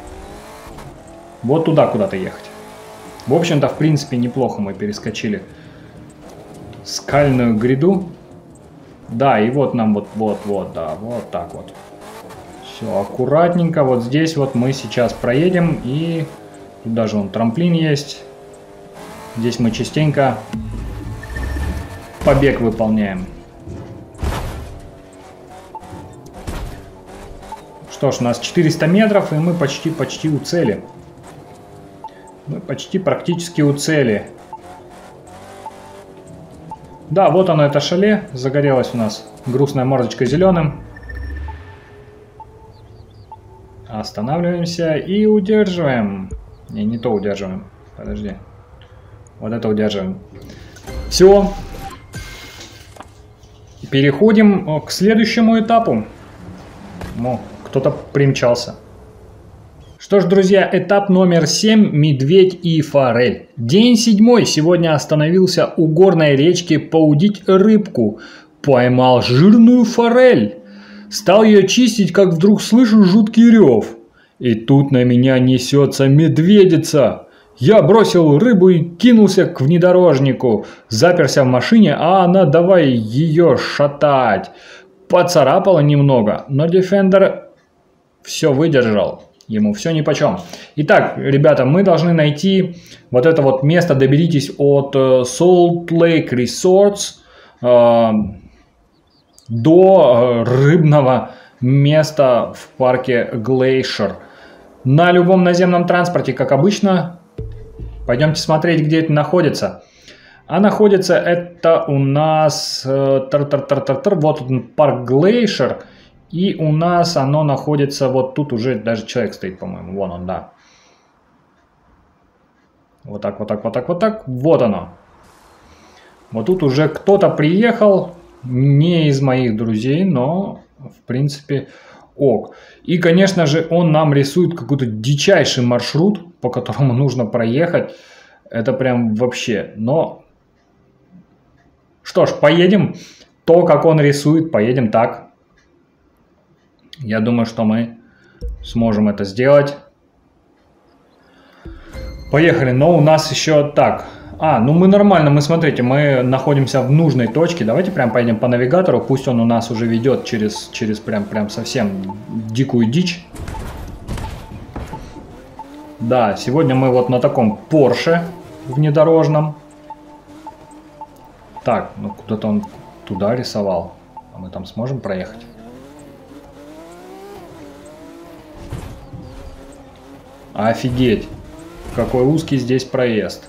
Вот туда куда-то ехать. В общем-то, в принципе, неплохо мы перескочили скальную гряду. Да, и вот нам вот, да, вот так вот. Все, аккуратненько. Вот здесь вот мы сейчас проедем. И тут даже вон трамплин есть. Здесь мы частенько побег выполняем. Что ж, у нас 400 метров, и мы почти у цели. Мы почти практически у цели. Да, вот оно, это шале. Загорелась у нас грустная мордочка зеленым. Останавливаемся и удерживаем. Не то удерживаем. Подожди. Вот это удерживаем. Все. Переходим к следующему этапу. Ну, кто-то примчался. Что ж, друзья, этап номер 7. Медведь и форель. День 7. Сегодня остановился у горной речки поудить рыбку. Поймал жирную форель. Стал ее чистить, как вдруг слышу жуткий рев. И тут на меня несется медведица. Я бросил рыбу и кинулся к внедорожнику. Заперся в машине, а она давай ее шатать. Поцарапала немного, но Defender все выдержал. Ему все нипочем. Итак, ребята, мы должны найти вот это вот место. Доберитесь от Salt Lake Resorts до рыбного места в парке Glacier. На любом наземном транспорте, как обычно, Пойдемте смотреть, где это находится. А находится это у нас... Вот он, парк Глейшер. И у нас оно находится... Вот тут уже даже человек стоит, по-моему. Вон он, да. Вот так, вот так, вот так, вот так. Вот оно. Вот тут уже кто-то приехал. Не из моих друзей, но в принципе ок. И, конечно же, он нам рисует какой-то дичайший маршрут, по которому нужно проехать. Это прям вообще. Но что ж, поедем. То, как он рисует, поедем так. Я думаю, что мы сможем это сделать. Поехали. Но у нас еще так. Ну мы нормально, мы смотрите, мы находимся в нужной точке. Давайте прям поедем по навигатору. Пусть он у нас уже ведет через прям совсем дикую дичь. Да, сегодня мы вот на таком Porsche внедорожном. Так, ну куда-то он туда рисовал. А мы там сможем проехать? Офигеть! Какой узкий здесь проезд.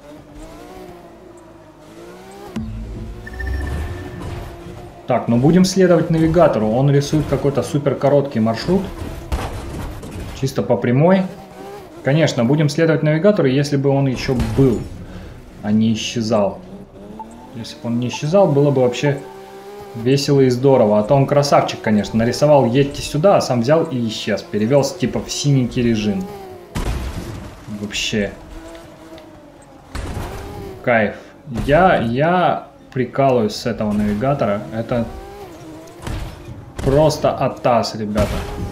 Так, ну будем следовать навигатору. Он рисует какой-то супер короткий маршрут. Чисто по прямой. Конечно, будем следовать навигатору, если бы он еще был, а не исчезал. Если бы он не исчезал, было бы вообще весело и здорово. А то он красавчик, конечно. Нарисовал «едьте сюда», а сам взял и исчез. Перевелся типа в синенький режим. Вообще. Кайф. Я прикалываюсь с этого навигатора. Это просто атас, ребята.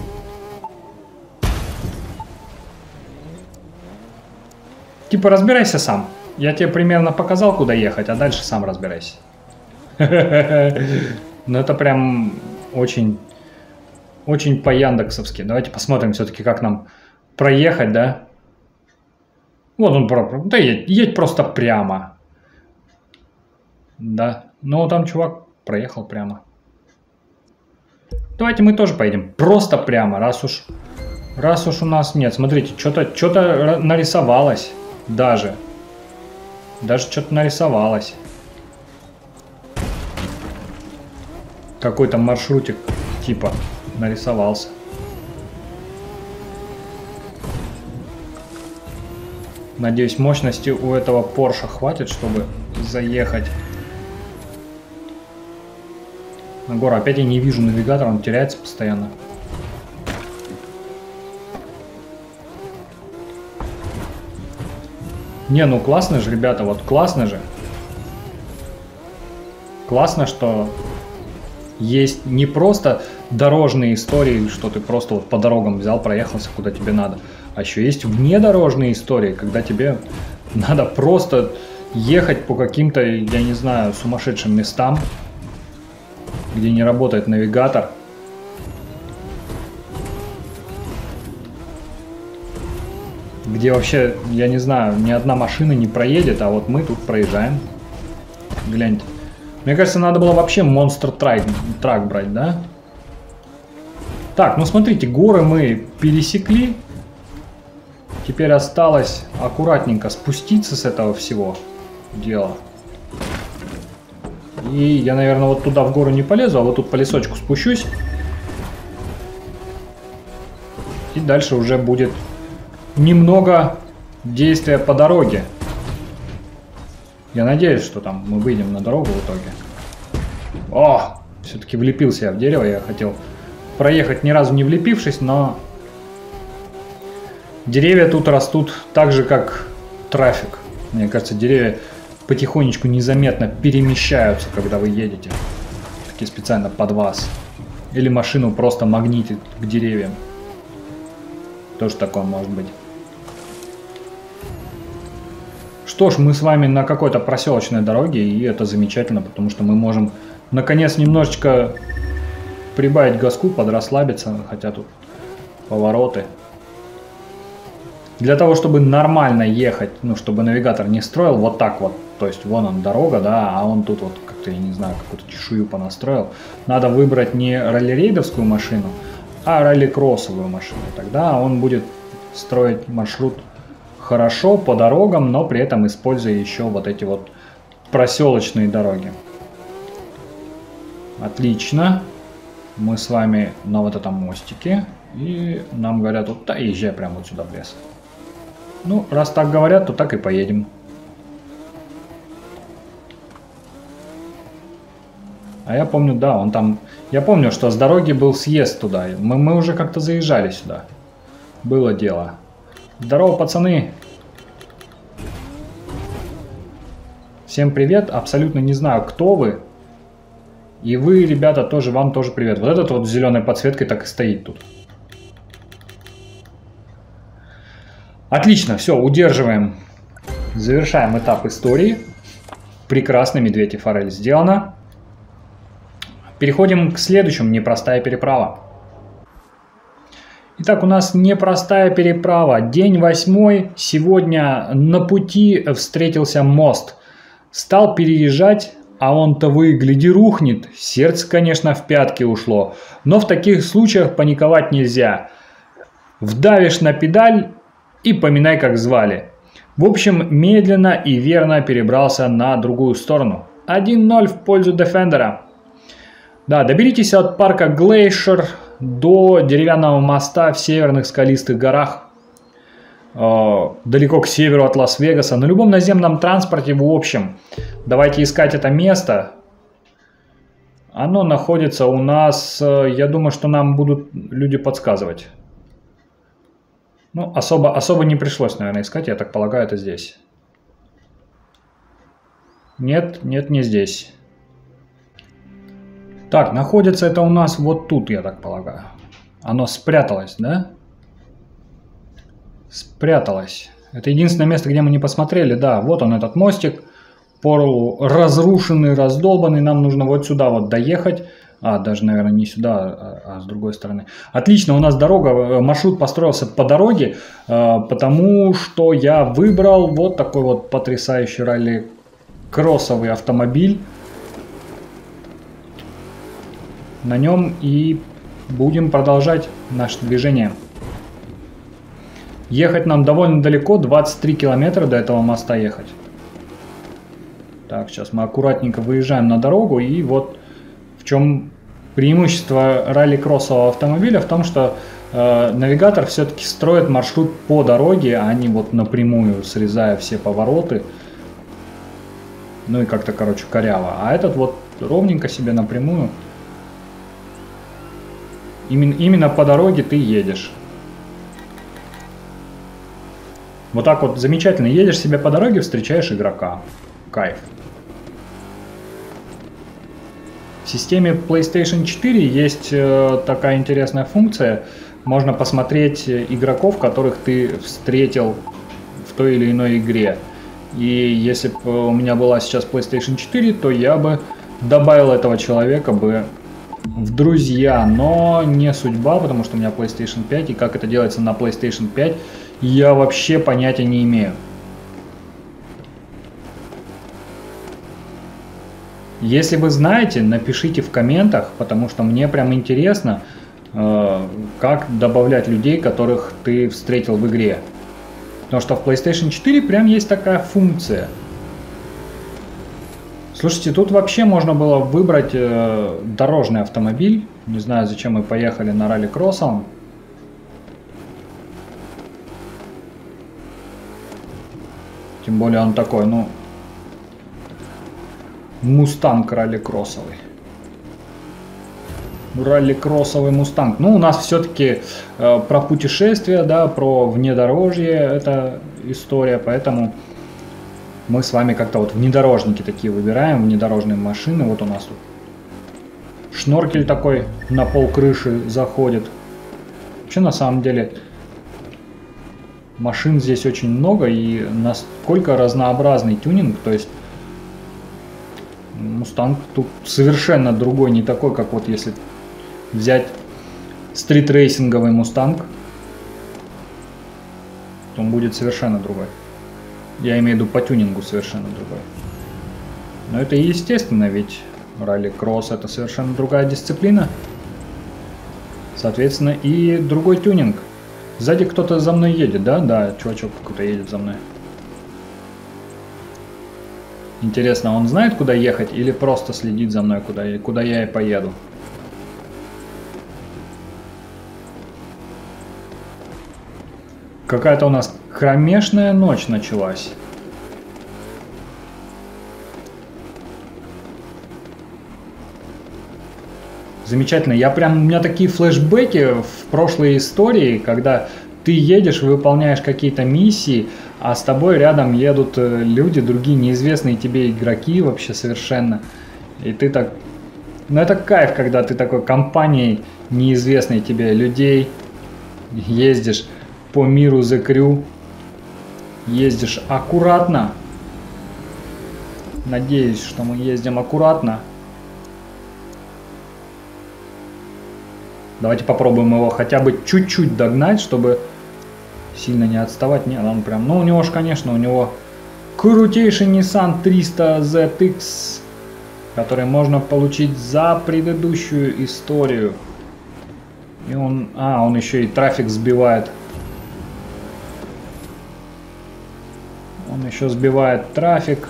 Типа разбирайся сам. Я тебе примерно показал, куда ехать, а дальше сам разбирайся. Ну это прям очень по-яндексовски. Давайте посмотрим все-таки, как нам проехать, да? Вот он, да едь просто прямо. Да, ну там чувак проехал прямо. Давайте мы тоже поедем просто прямо, раз уж у нас нет. Смотрите, что-то нарисовалось даже. Даже что-то нарисовалось. Какой-то маршрутик типа нарисовался. Надеюсь, мощности у этого Porsche хватит, чтобы заехать на гору. Опять я не вижу навигатора, он теряется постоянно. Не, ну классно же, ребята, вот классно же. Классно, что есть не просто дорожные истории, что ты просто вот по дорогам взял, проехался, куда тебе надо. А еще есть внедорожные истории, когда тебе надо просто ехать по каким-то, я не знаю, сумасшедшим местам, где не работает навигатор. Где вообще, я не знаю, ни одна машина не проедет, а вот мы тут проезжаем. Гляньте. Мне кажется, надо было вообще Monster Truck брать, да? Так, ну смотрите, горы мы пересекли. Теперь осталось аккуратненько спуститься с этого всего дела. И я, наверное, вот туда в гору не полезу, а вот тут по лесочку спущусь. И дальше уже будет немного действия по дороге. Я надеюсь, что там мы выйдем на дорогу в итоге. О, все-таки влепился я в дерево. Я хотел проехать ни разу не влепившись, но деревья тут растут так же, как трафик. Мне кажется, деревья потихонечку незаметно перемещаются, когда вы едете. Такие специально под вас. Или машину просто магнитит к деревьям. Тоже такое может быть. Что ж, мы с вами на какой-то проселочной дороге, и это замечательно, потому что мы можем наконец немножечко прибавить газку, подрасслабиться, хотя тут повороты. Для того, чтобы нормально ехать, ну, чтобы навигатор не строил вот так вот, то есть вон он дорога, да, а он тут вот как-то, я не знаю, какую-то чешую понастроил, надо выбрать не ралли-рейдовскую машину, а ралли-кроссовую машину. Тогда он будет строить маршрут хорошо по дорогам, но при этом используя еще вот эти вот проселочные дороги. Отлично. Мы с вами на вот этом мостике. И нам говорят, вот, да, езжай прямо вот сюда в лес. Ну, раз так говорят, то так и поедем. А я помню, да, он там... Я помню, что с дороги был съезд туда. Мы уже как-то заезжали сюда. Было дело. Здорово, пацаны. Всем привет. Абсолютно не знаю, кто вы. И вы, ребята, тоже, вам тоже привет. Вот этот вот с зеленой подсветкой так и стоит тут. Отлично, все, удерживаем. Завершаем этап истории. Прекрасно, медведь и форель сделано. Переходим к следующему, непростая переправа. Итак, у нас непростая переправа. День 8. Сегодня на пути встретился мост. Стал переезжать, а он-то вы, гляди, рухнет. Сердце, конечно, в пятки ушло. Но в таких случаях паниковать нельзя. Вдавишь на педаль и поминай, как звали. В общем, медленно и верно перебрался на другую сторону. 1-0 в пользу Defender. Да, доберитесь от парка Глейшер до деревянного моста в северных скалистых горах, далеко к северу от Лас-Вегаса. На любом наземном транспорте, в общем, давайте искать это место. Оно находится у нас, я думаю, что нам будут люди подсказывать. Ну, особо не пришлось, наверное, искать, я так полагаю, это здесь. Нет, не здесь. Так, находится это у нас вот тут, я так полагаю. Оно спряталось, да? Спряталось. Это единственное место, где мы не посмотрели. Да, вот он, этот мостик. Разрушенный, раздолбанный. Нам нужно вот сюда вот доехать. А, даже, наверное, не сюда, а с другой стороны. Отлично, у нас дорога, маршрут построился по дороге, потому что я выбрал вот такой вот потрясающий ралли-кроссовый автомобиль. На нем и будем продолжать наше движение. Ехать нам довольно далеко, 23 километра до этого моста ехать. Так, сейчас мы аккуратненько выезжаем на дорогу. И вот в чем преимущество ралли-кроссового автомобиля, в том, что навигатор все-таки строит маршрут по дороге, а не вот напрямую, срезая все повороты. Ну и как-то, короче, коряво. А этот вот ровненько себе напрямую. Именно по дороге ты едешь. Вот так вот замечательно. Едешь себе по дороге, встречаешь игрока. Кайф. В системе PlayStation 4 есть такая интересная функция. Можно посмотреть игроков, которых ты встретил в той или иной игре. И если бы у меня была сейчас PlayStation 4, то я бы добавил этого человека бы в друзья, но не судьба, потому что у меня PlayStation 5, и как это делается на PlayStation 5, я вообще понятия не имею. Если вы знаете, напишите в комментах, потому что мне прям интересно, как добавлять людей, которых ты встретил в игре. Потому что в PlayStation 4 прям есть такая функция. Слушайте, тут вообще можно было выбрать дорожный автомобиль. Не знаю, зачем мы поехали на ралли-кроссом. Тем более он такой, ну, мустанг ралли-кроссовый. Ралли-кроссовый мустанг. Ну, у нас все-таки про путешествия, да, про внедорожье эта история, поэтому мы с вами как-то вот внедорожники такие выбираем, внедорожные машины. Вот у нас тут шноркель такой на пол крыши заходит. Вообще, на самом деле, машин здесь очень много, и насколько разнообразный тюнинг. То есть мустанг тут совершенно другой, не такой, как вот если взять стрит-рейсинговый мустанг, то он будет совершенно другой. Я имею в виду по тюнингу совершенно другой. Но это и естественно, ведь ралли-кросс это совершенно другая дисциплина. Соответственно, и другой тюнинг. Сзади кто-то за мной едет, да? Да, чувачок какой-то едет за мной. Интересно, он знает, куда ехать, или просто следит за мной, куда я и поеду? Какая-то у нас кромешная ночь началась. Замечательно. У меня такие флешбеки в прошлой истории, когда ты едешь, выполняешь какие-то миссии, а с тобой рядом едут люди, другие неизвестные тебе игроки вообще совершенно. И ты так... Ну это кайф, когда ты такой компанией неизвестной тебе людей ездишь по миру The Crew. Ездишь аккуратно. Надеюсь, что мы ездим аккуратно. Давайте попробуем его хотя бы чуть-чуть догнать, чтобы сильно не отставать. Не, он прям... Ну, у него же, конечно, у него крутейший Nissan 300 ZX, который можно получить за предыдущую историю. И он... А, он еще и трафик сбивает. Он еще сбивает трафик.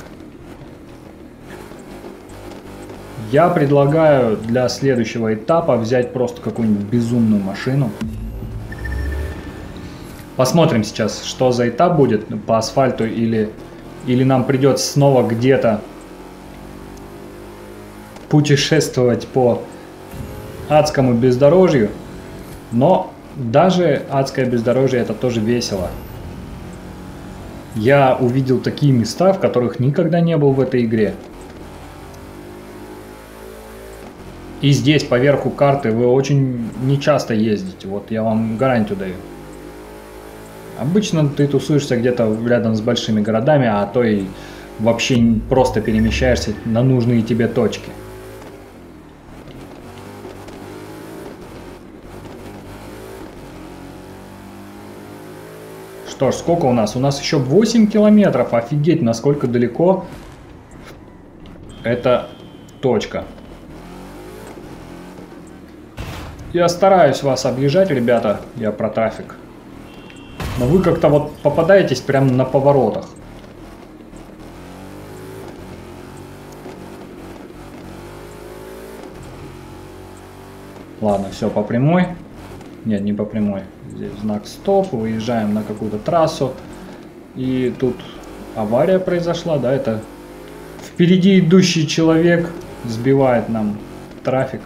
Я предлагаю для следующего этапа взять просто какую-нибудь безумную машину. Посмотрим сейчас, что за этап будет по асфальту, или нам придется снова где-то путешествовать по адскому бездорожью. Но даже адское бездорожье — это тоже весело. Я увидел такие места, в которых никогда не был в этой игре. И здесь по верху карты вы очень нечасто ездите, вот я вам гарантию даю. Обычно ты тусуешься где-то рядом с большими городами, а то и вообще просто перемещаешься на нужные тебе точки. Что ж, сколько у нас? У нас еще 8 километров, офигеть, насколько далеко эта точка. Я стараюсь вас объезжать, ребята, я про трафик. Но вы как-то вот попадаетесь прямо на поворотах. Ладно, все по прямой. Нет, не по прямой. Здесь знак стоп, выезжаем на какую-то трассу. И тут авария произошла, да, это впереди идущий человек сбивает нам трафик.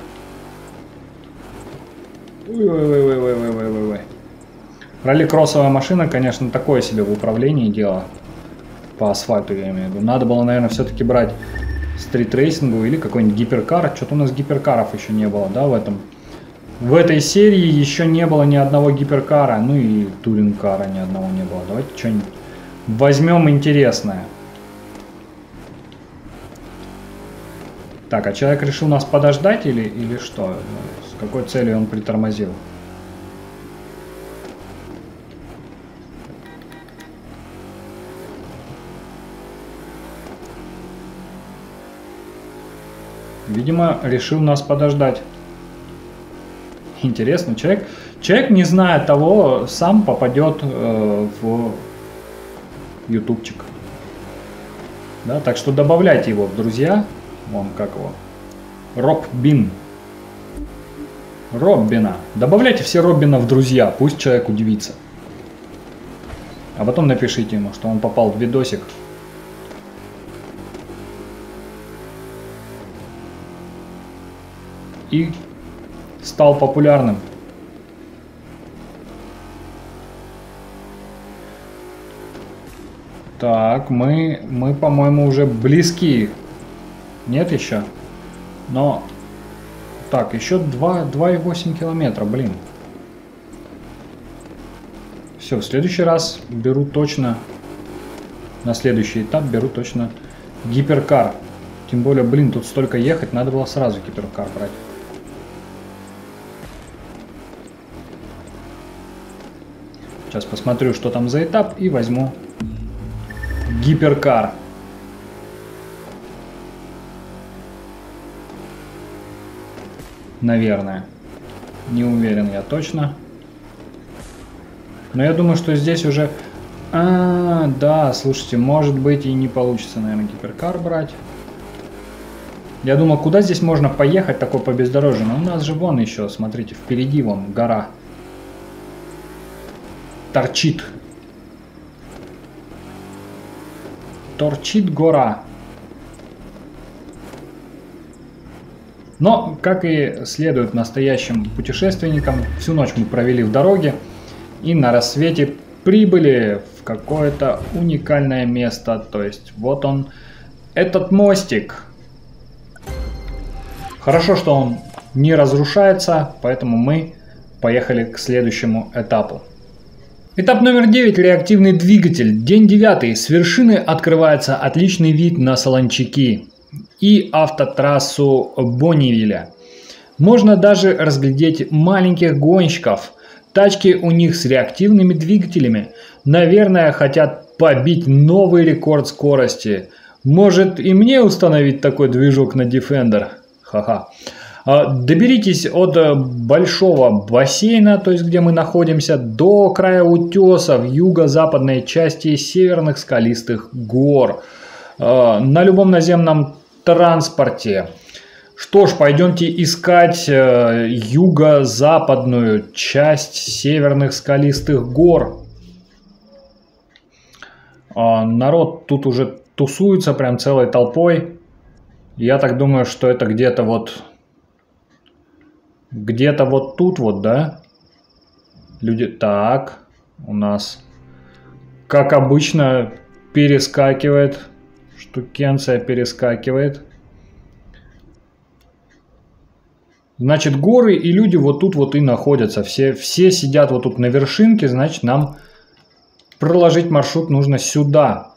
Ой. Ралли-кроссовая машина, конечно, такое себе в управлении дело. По асфальту, я имею в виду. Надо было, наверное, все-таки брать стритрейсингу или какой-нибудь гиперкар. Что-то у нас гиперкаров еще не было, да, в этой серии еще не было ни одного гиперкара. Ну и туринг-кара ни одного не было. Давайте что-нибудь возьмем интересное. Так, а человек решил нас подождать или что? С какой целью он притормозил? Видимо, решил нас подождать. Интересно, человек, не зная того, сам попадет в ютубчик. Да, так что добавляйте его в друзья. Вон как его. Роббин. Роббина. Добавляйте все Роббина в друзья, пусть человек удивится. А потом напишите ему, что он попал в видосик. И стал популярным. Так, мы по-моему, уже близки. Нет еще? Но... Так, еще 2,8 километра, блин. Все, в следующий раз беру точно... На следующий этап беру точно гиперкар. Тем более, блин, тут столько ехать, надо было сразу гиперкар брать. Сейчас посмотрю, что там за этап, и возьму гиперкар. Наверное. Не уверен я точно. Но я думаю, что здесь уже... да, слушайте, может быть и не получится, наверное, гиперкар брать. Я думал, куда здесь можно поехать такой по бездорожью? Но у нас же вон еще, смотрите, впереди вон гора. Торчит. Торчит гора. Но, как и следует настоящим путешественникам, всю ночь мы провели в дороге и на рассвете прибыли в какое-то уникальное место. То есть вот он, этот мостик. Хорошо, что он не разрушается, поэтому мы поехали к следующему этапу. Этап номер 9. Реактивный двигатель. День 9. С вершины открывается отличный вид на Солончаки и автотрассу Бонневилля. Можно даже разглядеть маленьких гонщиков. Тачки у них с реактивными двигателями. Наверное, хотят побить новый рекорд скорости. Может и мне установить такой движок на Defender? Ха-ха. Доберитесь от большого бассейна, то есть где мы находимся, до края утеса в юго-западной части северных скалистых гор. На любом наземном транспорте. Что ж, пойдемте искать юго-западную часть северных скалистых гор. Народ тут уже тусуется прям целой толпой. Я так думаю, что это где-то вот тут вот, да? Люди... Так, у нас, как обычно, перескакивает. Штукенция перескакивает. Значит, горы и люди вот тут вот и находятся. Все сидят вот тут на вершинке, значит, нам проложить маршрут нужно сюда.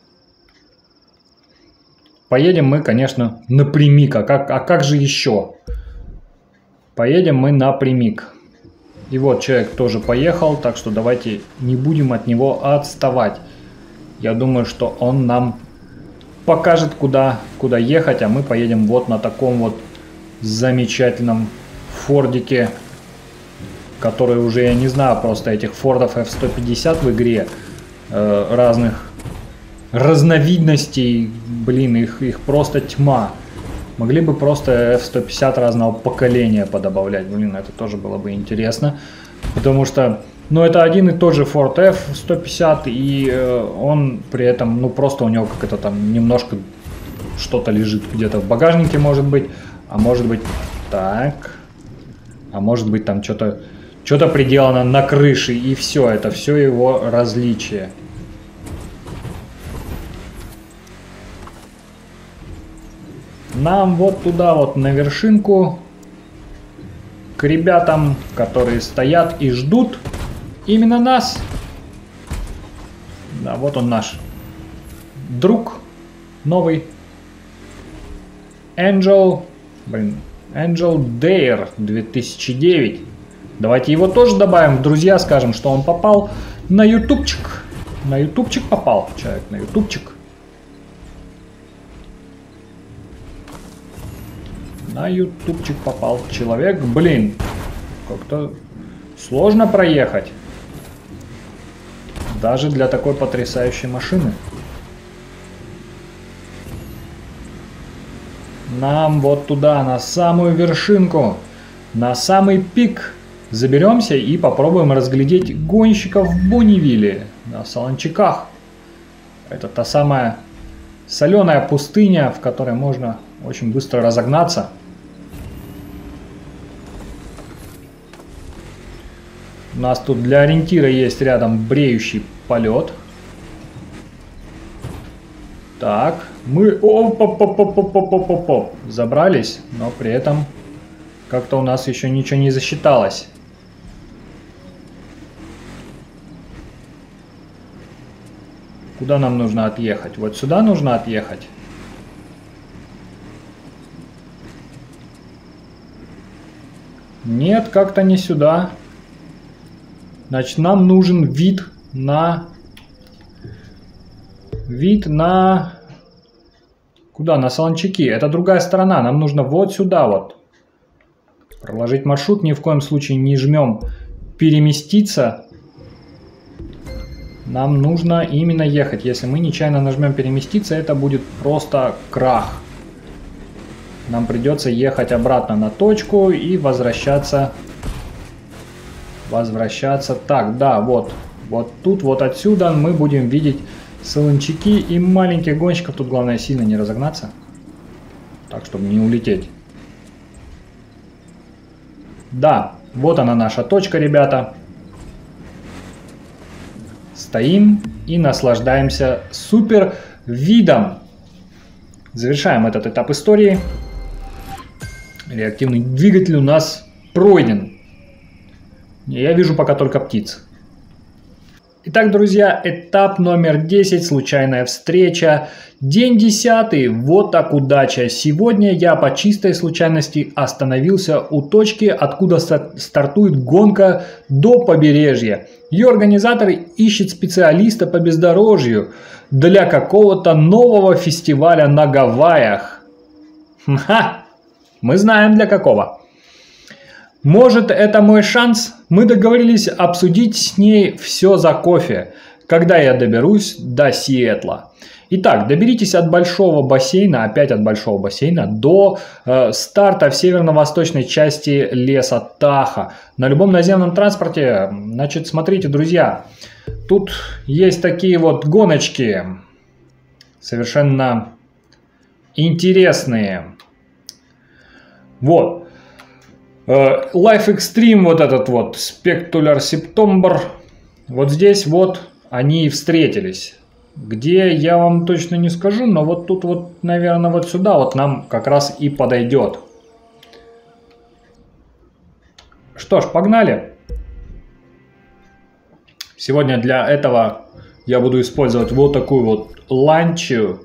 Поедем мы, конечно, напрямик. А как же еще? Поедем мы напрямик. И вот человек тоже поехал, так что давайте не будем от него отставать. Я думаю, что он нам покажет, куда ехать, а мы поедем вот на таком вот замечательном фордике, который уже, я не знаю, просто этих фордов F-150 в игре разных разновидностей, блин, их просто тьма. Могли бы просто F-150 разного поколения подобавлять, блин, это тоже было бы интересно, потому что, ну, это один и тот же Ford F-150, и он при этом, ну, просто у него как это там немножко что-то лежит где-то в багажнике, может быть, а может быть так, а может быть там что-то приделано на крыше, и все, это все его различие. Нам вот туда вот на вершинку, к ребятам, которые стоят и ждут именно нас. Да, вот он наш друг новый. Angel Dare 2009. Давайте его тоже добавим в друзья, скажем, что он попал на ютубчик. На ютубчик попал человек, на ютубчик. На ютубчик попал человек. Блин, как-то сложно проехать. Даже для такой потрясающей машины. Нам вот туда, на самую вершинку, на самый пик заберемся и попробуем разглядеть гонщиков в Бонневилле, на Солончаках. Это та самая соленая пустыня, в которой можно очень быстро разогнаться. У нас тут для ориентира есть рядом бреющий полет. Так, мы забрались, но при этом как-то у нас еще ничего не засчиталось. Куда нам нужно отъехать? Вот сюда нужно отъехать. Нет, как-то не сюда. Значит, нам нужен вид на... Куда? На Солончаки. Это другая сторона. Нам нужно вот сюда вот. Проложить маршрут. Ни в коем случае не жмем переместиться. Нам нужно именно ехать. Если мы нечаянно нажмем переместиться, это будет просто крах. Нам придется ехать обратно на точку и возвращаться. Так, да, вот. Вот тут, вот отсюда мы будем видеть солончаки и маленьких гонщиков. Тут главное сильно не разогнаться. Так, чтобы не улететь. Да, вот она наша точка, ребята. Стоим и наслаждаемся супер видом. Завершаем этот этап истории. Реактивный двигатель у нас пройден. Я вижу пока только птиц. Итак, друзья, этап номер 10, случайная встреча. День 10, вот так удача. Сегодня я по чистой случайности остановился у точки, откуда стартует гонка до побережья. Ее организатор ищет специалиста по бездорожью для какого-то нового фестиваля на Гавайях. Ха! Мы знаем для какого. Может, это мой шанс? Мы договорились обсудить с ней все за кофе, когда я доберусь до Сиэтла. Итак, доберитесь от большого бассейна, опять от большого бассейна, до старта в северно-восточной части леса Таха. На любом наземном транспорте, значит, смотрите, друзья, тут есть такие вот гоночки, совершенно интересные. Вот. Life Extreme, вот этот вот, Spectacular September, вот здесь вот они и встретились. Где, я вам точно не скажу, но вот тут вот, наверное, вот сюда вот нам как раз и подойдет. Что ж, погнали. Сегодня для этого я буду использовать вот такую вот Lancia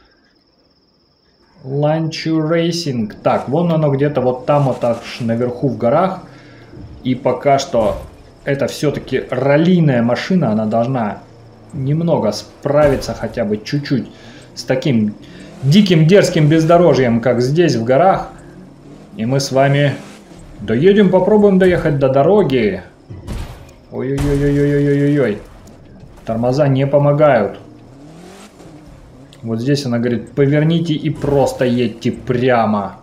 Racing. Так, вон оно где-то вот там вот аж наверху в горах. И пока что это все-таки раллийная машина. Она должна немного справиться, хотя бы чуть-чуть, с таким диким дерзким бездорожьем, как здесь в горах. И мы с вами доедем, попробуем доехать до дороги. Ой-ой-ой-ой-ой-ой-ой-ой. Тормоза не помогают. Вот здесь она говорит, поверните и просто едьте прямо.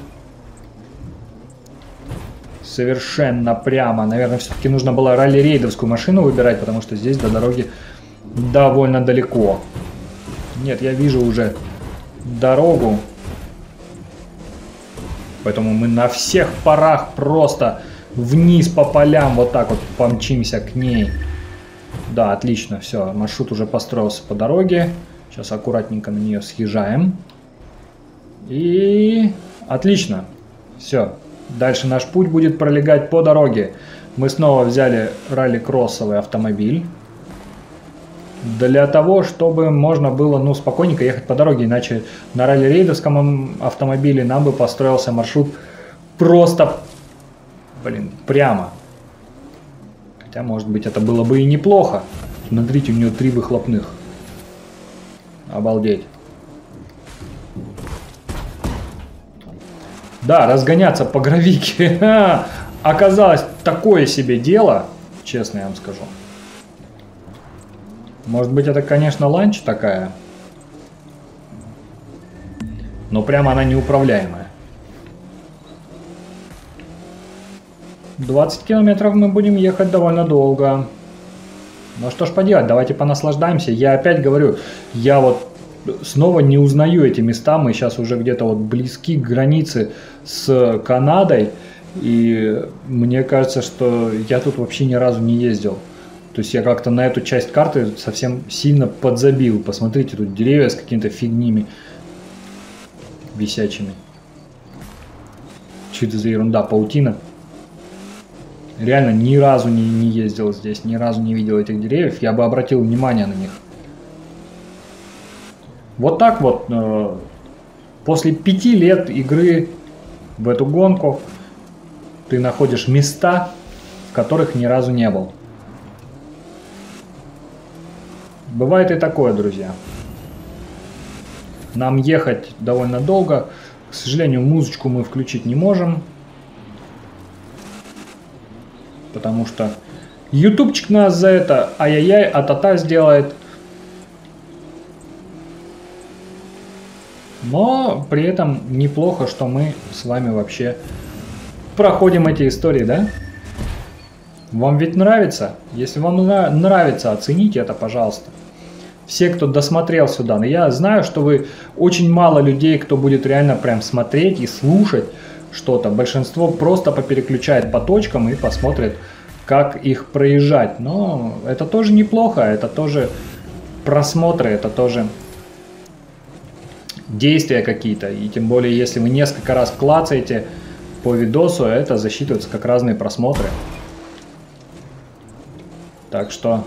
Совершенно прямо. Наверное, все-таки нужно было ралли-рейдовскую машину выбирать, потому что здесь до дороги довольно далеко. Нет, я вижу уже дорогу. Поэтому мы на всех парах просто вниз по полям вот так вот помчимся к ней. Да, отлично, все, маршрут уже построился по дороге. Сейчас аккуратненько на нее съезжаем. И отлично. Все. Дальше наш путь будет пролегать по дороге. Мы снова взяли ралли-кроссовый автомобиль. Для того, чтобы можно было, ну, спокойненько ехать по дороге. Иначе на ралли-рейдовском автомобиле нам бы построился маршрут просто, блин, прямо. Хотя, может быть, это было бы и неплохо. Смотрите, у нее 3 выхлопных. Обалдеть. Да, разгоняться по гравике оказалось такое себе дело, честно я вам скажу. Может быть, это, конечно, ланч такая, но прямо она неуправляемая. 20 километров мы будем ехать довольно долго. Ну что ж поделать, давайте понаслаждаемся. Я опять говорю, я вот снова не узнаю эти места. Мы сейчас уже где-то вот близки к границе с Канадой. И мне кажется, что я тут вообще ни разу не ездил. То есть я как-то на эту часть карты совсем сильно подзабил. Посмотрите, тут деревья с какими-то фигнями висячими. Что это за ерунда, паутина? Реально ни разу не ездил здесь, ни разу не видел этих деревьев, я бы обратил внимание на них. Вот так вот, после 5 лет игры в эту гонку, ты находишь места, в которых ни разу не был. Бывает и такое, друзья. Нам ехать довольно долго, к сожалению, музычку мы включить не можем. Потому что Ютубчик нас за это ай-яй-яй, а-та-та сделает. Но при этом неплохо, что мы с вами вообще проходим эти истории, да? Вам ведь нравится? Если вам нравится, оцените это, пожалуйста. Все, кто досмотрел сюда. Но я знаю, что вы очень мало людей, кто будет реально прям смотреть и слушать что-то. Большинство просто попереключает по точкам и посмотрит, как их проезжать. Но это тоже неплохо, это тоже просмотры, это тоже действия какие-то. И тем более, если вы несколько раз клацаете по видосу, это засчитывается как разные просмотры. Так что,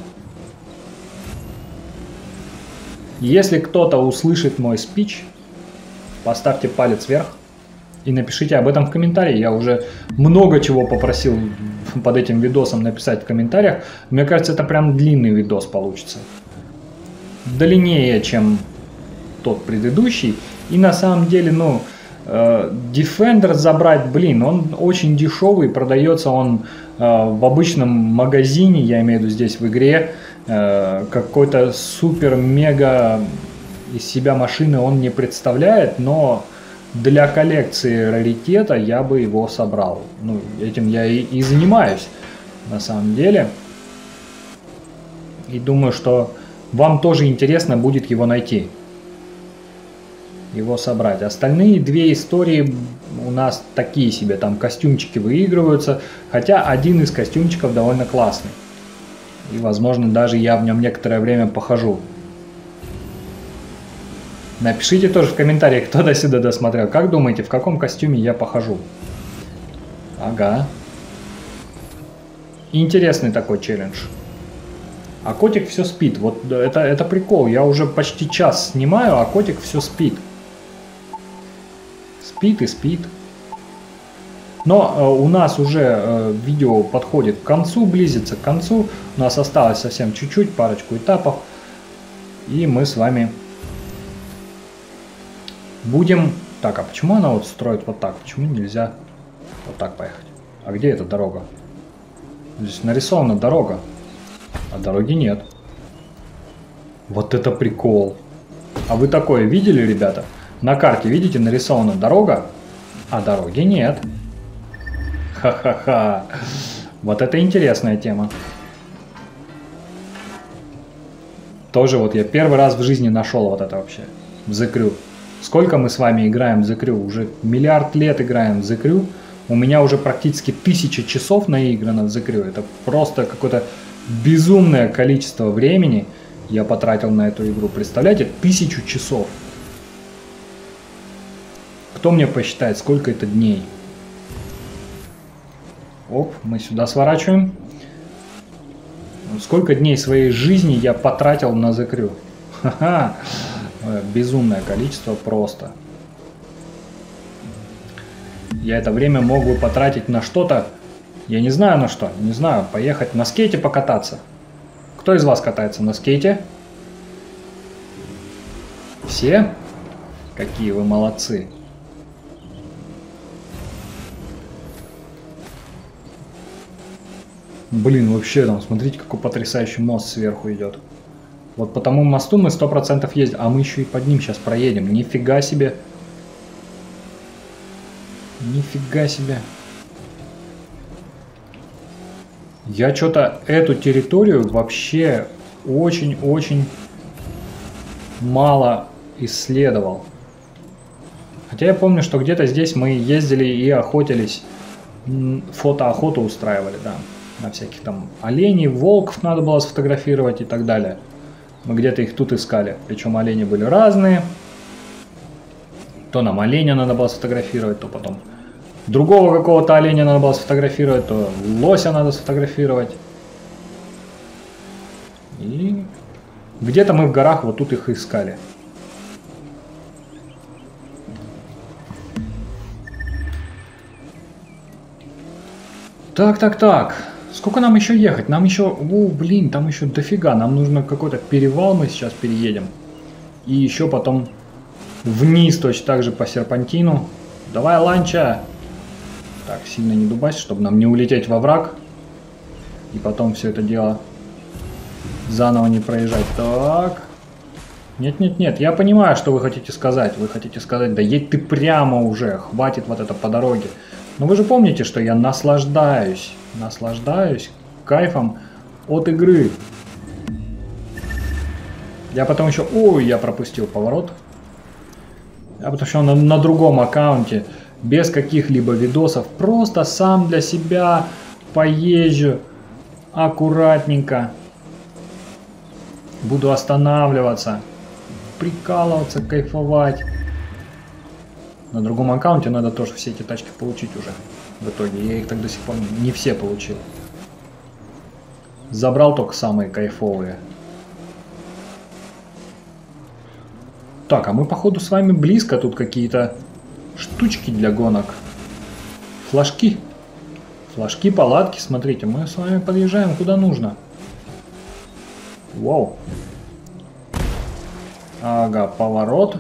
если кто-то услышит мой спич, поставьте палец вверх и напишите об этом в комментарии. Я уже много чего попросил под этим видосом написать в комментариях. Мне кажется, это прям длинный видос получится. Длиннее, чем тот предыдущий. И на самом деле, ну, Defender забрать, блин, он очень дешевый, продается он в обычном магазине, я имею в виду здесь в игре, какой-то супер-мега из себя машины он не представляет, но для коллекции раритета я бы его собрал. Ну, этим я и занимаюсь на самом деле. И думаю, что вам тоже интересно будет его найти. Его собрать. Остальные две истории у нас такие себе, там костюмчики выигрываются, хотя один из костюмчиков довольно классный. И возможно даже я в нем некоторое время похожу. Напишите тоже в комментариях, кто до сюда досмотрел. Как думаете, в каком костюме я похожу? Ага. Интересный такой челлендж. А котик все спит. Вот это прикол. Я уже почти час снимаю, а котик все спит. Спит и спит. Но у нас уже видео подходит к концу, близится к концу. У нас осталось совсем чуть-чуть, парочку этапов. И мы с вами будем... Так, а почему она вот строит вот так? Почему нельзя вот так поехать? А где эта дорога? Здесь нарисована дорога, а дороги нет. Вот это прикол. А вы такое видели, ребята? На карте, видите, нарисована дорога, а дороги нет. Ха-ха-ха. Вот это интересная тема. Тоже вот я первый раз в жизни нашел вот это вообще. В The Crew. Сколько мы с вами играем в The Crew? Уже миллиард лет играем в The Crew. У меня уже практически 1000 часов наиграно в The Crew. Это просто какое-то безумное количество времени я потратил на эту игру. Представляете? 1000 часов. Кто мне посчитает, сколько это дней? Оп, мы сюда сворачиваем. Сколько дней своей жизни я потратил на The Crew? Ха-ха. Безумное количество просто. Я это время мог бы потратить на что-то. Я не знаю на что. Не знаю, поехать на скейте покататься. Кто из вас катается на скейте? Все? Какие вы молодцы. Блин, вообще там, смотрите, какой потрясающий мост сверху идет. Вот по тому мосту мы 100% ездим, а мы еще и под ним сейчас проедем. Нифига себе. Нифига себе. Я что-то эту территорию вообще очень-очень мало исследовал. Хотя я помню, что где-то здесь мы ездили и охотились. Фотоохоту устраивали, да. На всяких там оленей, волков надо было сфотографировать и так далее. Мы где-то их тут искали. Причем олени были разные. То нам оленя надо было сфотографировать, то потом другого какого-то оленя надо было сфотографировать, то лося надо сфотографировать. И где-то мы в горах вот тут их искали. Так. Сколько нам еще ехать? Нам еще... О, блин, там еще дофига. Нам нужно какой-то перевал, мы сейчас переедем. И еще потом вниз точно так же по серпантину. Давай, ланча! Так, сильно не дубась, чтобы нам не улететь во враг. И потом все это дело заново не проезжать. Так. Нет, я понимаю, что вы хотите сказать. Вы хотите сказать, да едь ты прямо уже, хватит вот это по дороге. Но вы же помните, что я наслаждаюсь кайфом от игры. Я потом еще... Ой, я пропустил поворот. Я потому что на другом аккаунте, без каких-либо видосов, просто сам для себя поезжу аккуратненько. Буду останавливаться, прикалываться, кайфовать. На другом аккаунте надо тоже все эти тачки получить уже. В итоге я их так до сих пор не все получил. Забрал только самые кайфовые. Так, а мы походу с вами близко. Тут какие-то штучки для гонок. Флажки. Флажки, палатки. Смотрите, мы с вами подъезжаем куда нужно. Вау. Ага, поворот.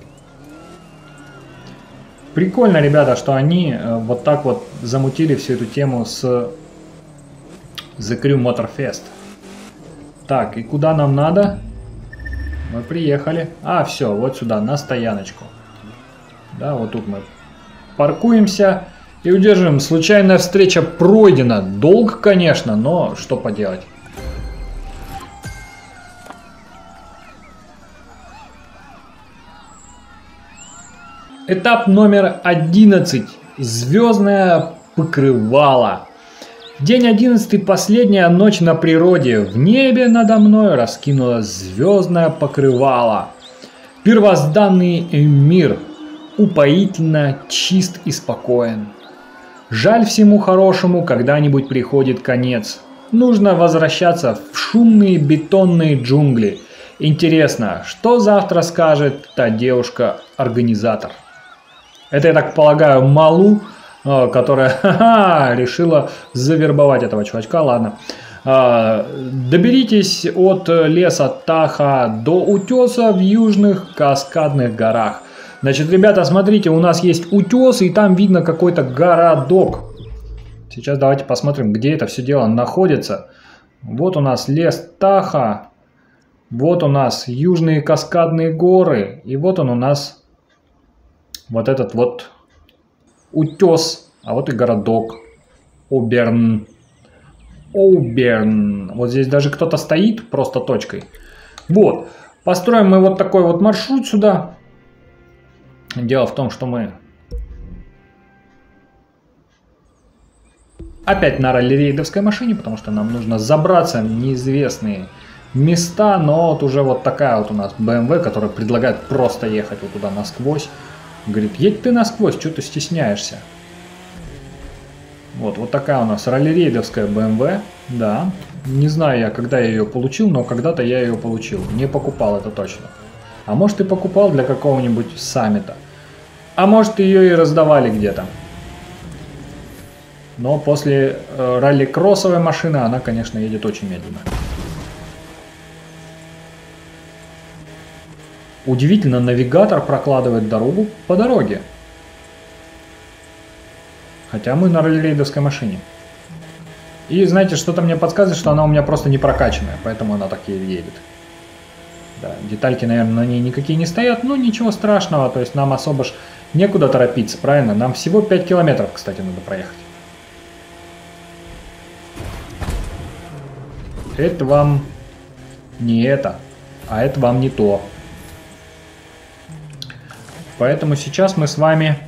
Прикольно, ребята, что они вот так вот замутили всю эту тему с The Crew Motorfest. Так, и куда нам надо? Мы приехали. А, все, вот сюда, на стояночку. Да, вот тут мы паркуемся и удерживаем. Случайная встреча пройдена. Долго, конечно, но что поделать. Этап номер 11. Звездное покрывало. День 11, последняя ночь на природе. В небе надо мной раскинулось звездное покрывало. Первозданный мир упоительно чист и спокоен. Жаль, всему хорошему когда-нибудь приходит конец. Нужно возвращаться в шумные бетонные джунгли. Интересно, что завтра скажет та девушка-организатор? Это, я так полагаю, Малу, которая решила завербовать этого чувачка. Ладно. Доберитесь от леса Таха до утеса в южных каскадных горах. Значит, ребята, смотрите, у нас есть утес, и там видно какой-то городок. Сейчас давайте посмотрим, где это все дело находится. Вот у нас лес Таха. Вот у нас южные каскадные горы. И вот он у нас вот этот вот утес. А вот и городок. Оберн. Оберн. Вот здесь даже кто-то стоит просто точкой. Вот. Построим мы вот такой вот маршрут сюда. Дело в том, что мы опять на ралли-рейдовской машине, потому что нам нужно забраться в неизвестные места. Но вот уже вот такая вот у нас BMW, которая предлагает просто ехать вот туда насквозь. Говорит, едь ты насквозь, что ты стесняешься? Вот такая у нас ралли-рейдовская BMW. Да, не знаю я, когда я ее получил, но когда-то я ее получил. Не покупал, это точно. А может и покупал для какого-нибудь саммита. А может ее и раздавали где-то. Но после ралли-кроссовой машины она, конечно, едет очень медленно. Удивительно, навигатор прокладывает дорогу по дороге. Хотя мы на ралли-рейдовской машине. И знаете, что-то мне подсказывает, что она у меня просто не прокачанная, поэтому она так и едет. Да, детальки, наверное, на ней никакие не стоят, но ничего страшного, то есть нам особо ж некуда торопиться, правильно? Нам всего 5 километров, кстати, надо проехать. Это вам не это, а это вам не то. Поэтому сейчас мы с вами...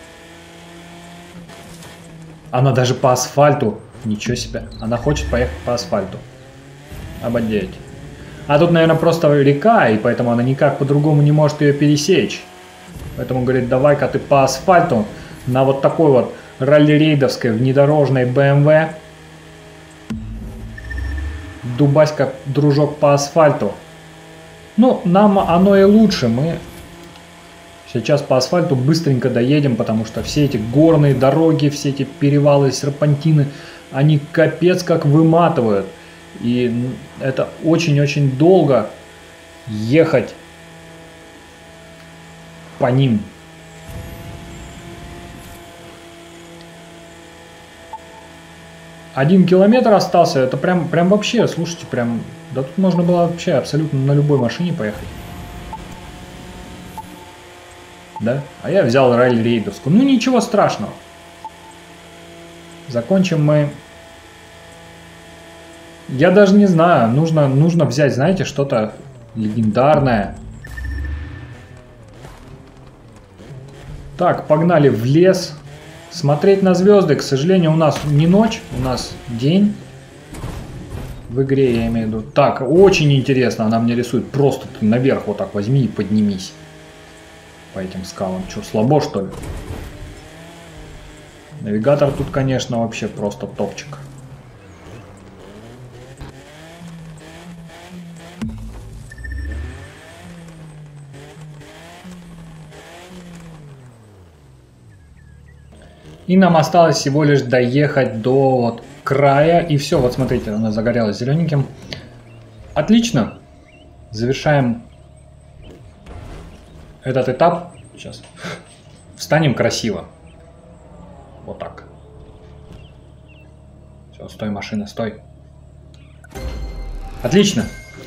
Она даже по асфальту. Ничего себе. Она хочет поехать по асфальту. Обалдеть. А тут, наверное, просто река, и поэтому она никак по-другому не может ее пересечь. Поэтому говорит, давай-ка ты по асфальту на вот такой вот ралли-рейдовской внедорожной BMW. Дубаська, дружок, по асфальту. Ну, нам оно и лучше. Мы сейчас по асфальту быстренько доедем, потому что все эти горные дороги, все эти перевалы, серпантины, они капец как выматывают. И это очень-очень долго ехать по ним. 1 километр остался. Это прям вообще, слушайте, прям... Да тут можно было вообще абсолютно на любой машине поехать. Да? А я взял ралли-рейдовскую. Ну ничего страшного. Закончим мы... Я даже не знаю. Нужно взять, знаете, что-то легендарное. Так, погнали в лес. Смотреть на звезды. К сожалению, у нас не ночь, у нас день. В игре, я имею в виду. Так, очень интересно она мне рисует. Просто ты наверх вот так возьми и поднимись. По этим скалам. Что, слабо, что ли? Навигатор тут, конечно, вообще просто топчик. И нам осталось всего лишь доехать до вот края. И все, вот смотрите, она загорелась зелененьким. Отлично. Завершаем этот этап. Сейчас. Встанем красиво. Вот так. Все, стой, машина, стой. Отлично.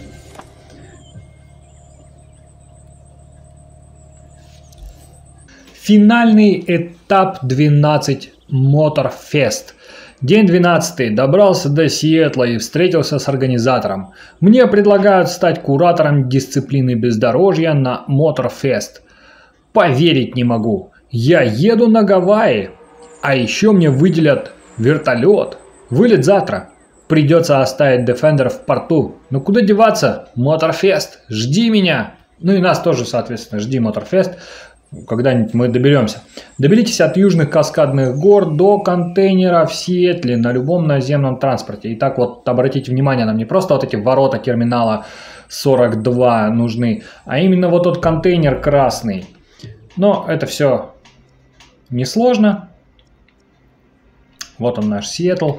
Финальный этап 12 Motorfest. День 12. Добрался до Сиэтла и встретился с организатором. Мне предлагают стать куратором дисциплины бездорожья на Motorfest. Поверить не могу. Я еду на Гавайи. А еще мне выделят вертолет. Вылет завтра. Придется оставить Defender в порту. Но куда деваться? Motorfest. Жди меня. Ну и нас тоже, соответственно, жди Motorfest. Когда-нибудь мы доберемся. Доберитесь от южных каскадных гор до контейнера в Сиэтле на любом наземном транспорте. Итак, вот обратите внимание, нам не просто вот эти ворота терминала 42 нужны, а именно вот тот контейнер красный. Но это все несложно. Вот он наш Сиэтл.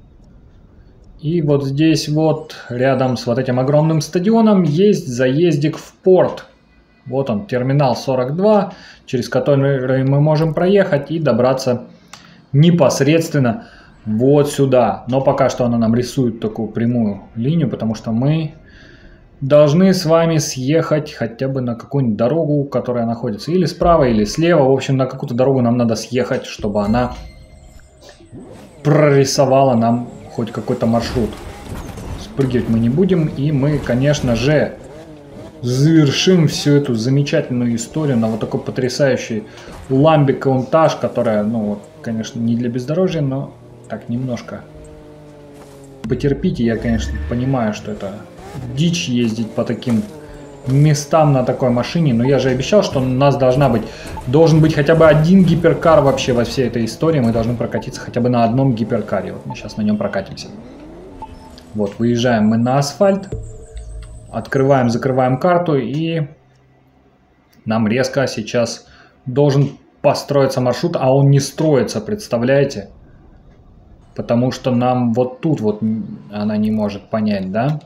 И вот здесь вот рядом с вот этим огромным стадионом есть заездик в порт. Вот он, терминал 42, через который мы можем проехать и добраться непосредственно вот сюда. Но пока что она нам рисует такую прямую линию, потому что мы должны с вами съехать хотя бы на какую-нибудь дорогу, которая находится или справа, или слева. В общем, на какую-то дорогу нам надо съехать, чтобы она прорисовала нам хоть какой-то маршрут. Спрыгивать мы не будем, и мы, конечно же, завершим всю эту замечательную историю на вот такой потрясающий Ламбе Каунтаж, которая, ну, вот, конечно, не для бездорожья, но так немножко потерпите. Я, конечно, понимаю, что это дичь ездить по таким местам на такой машине, но я же обещал, что у нас должен быть хотя бы один гиперкар вообще во всей этой истории. Мы должны прокатиться хотя бы на одном гиперкаре. Вот мы сейчас на нем прокатимся. Вот, выезжаем мы на асфальт. Открываем, закрываем карту, и нам резко сейчас должен построиться маршрут, а он не строится, представляете? Потому что нам вот тут вот она не может понять, да?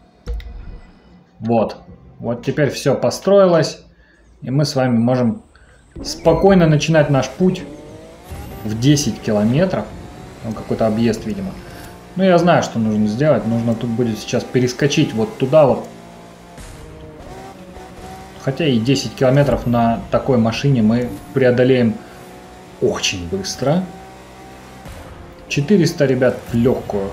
Вот. Вот теперь все построилось, и мы с вами можем спокойно начинать наш путь в 10 километров. Ну, какой-то объезд, видимо. Ну, я знаю, что нужно сделать. Нужно тут будет сейчас перескочить вот туда вот. Хотя и 10 километров на такой машине мы преодолеем очень быстро. 400, ребят, в легкую.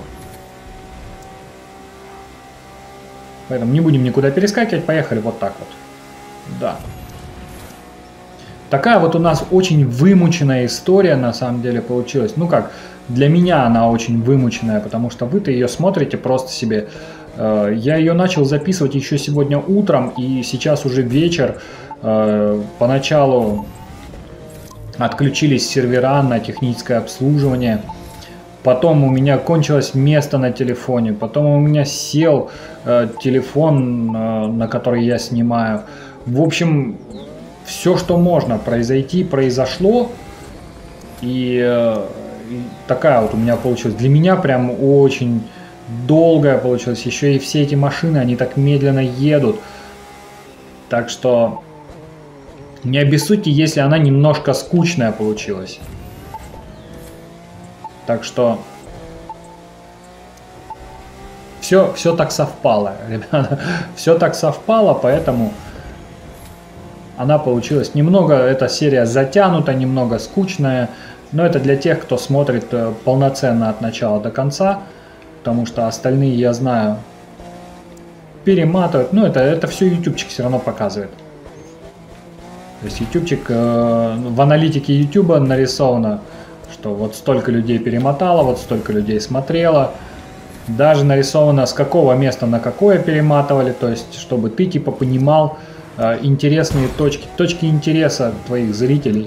Поэтому не будем никуда перескакивать. Поехали вот так вот. Да. Такая вот у нас очень вымученная история на самом деле получилась. Ну как, для меня она очень вымученная, потому что вы-то ее смотрите просто себе. Я ее начал записывать еще сегодня утром, и сейчас уже вечер. Поначалу отключились сервера на техническое обслуживание. Потом у меня кончилось место на телефоне. Потом у меня сел телефон, на который я снимаю. В общем, все, что можно произойти, произошло. И такая вот у меня получилась. Для меня прям очень долгая получилась. Еще и все эти машины, они так медленно едут. Так что не обессудьте, если она немножко скучная получилась. Так что все так совпало, ребята. Все так совпало, поэтому она получилась немного, эта серия затянута, немного скучная. Но это для тех, кто смотрит полноценно от начала до конца. Потому что остальные, я знаю, перематывают. Ну, это все ютубчик все равно показывает. То есть ютубчик, в аналитике ютуба нарисовано, что вот столько людей перемотало, вот столько людей смотрело. Даже нарисовано, с какого места на какое перематывали. То есть, чтобы ты типа понимал интересные точки интереса твоих зрителей.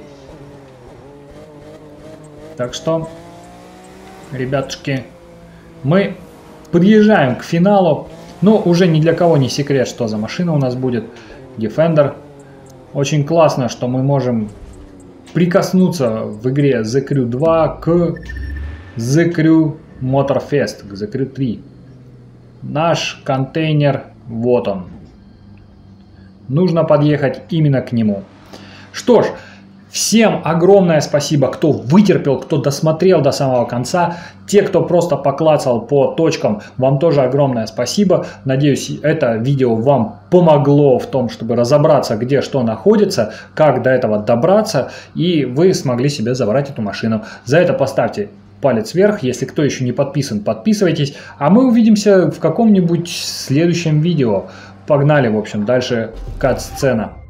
Так что, ребятушки, мы подъезжаем к финалу. Ну, уже ни для кого не секрет, что за машина у нас будет. Defender. Очень классно, что мы можем прикоснуться в игре The Crew 2 к The Crew Motorfest, к The Crew 3. Наш контейнер, вот он. Нужно подъехать именно к нему. Что ж, всем огромное спасибо, кто вытерпел, кто досмотрел до самого конца. Те, кто просто поклацал по точкам, вам тоже огромное спасибо. Надеюсь, это видео вам помогло в том, чтобы разобраться, где что находится, как до этого добраться, и вы смогли себе забрать эту машину. За это поставьте палец вверх. Если кто еще не подписан, подписывайтесь. А мы увидимся в каком-нибудь следующем видео. Погнали, в общем, дальше кат-сцена.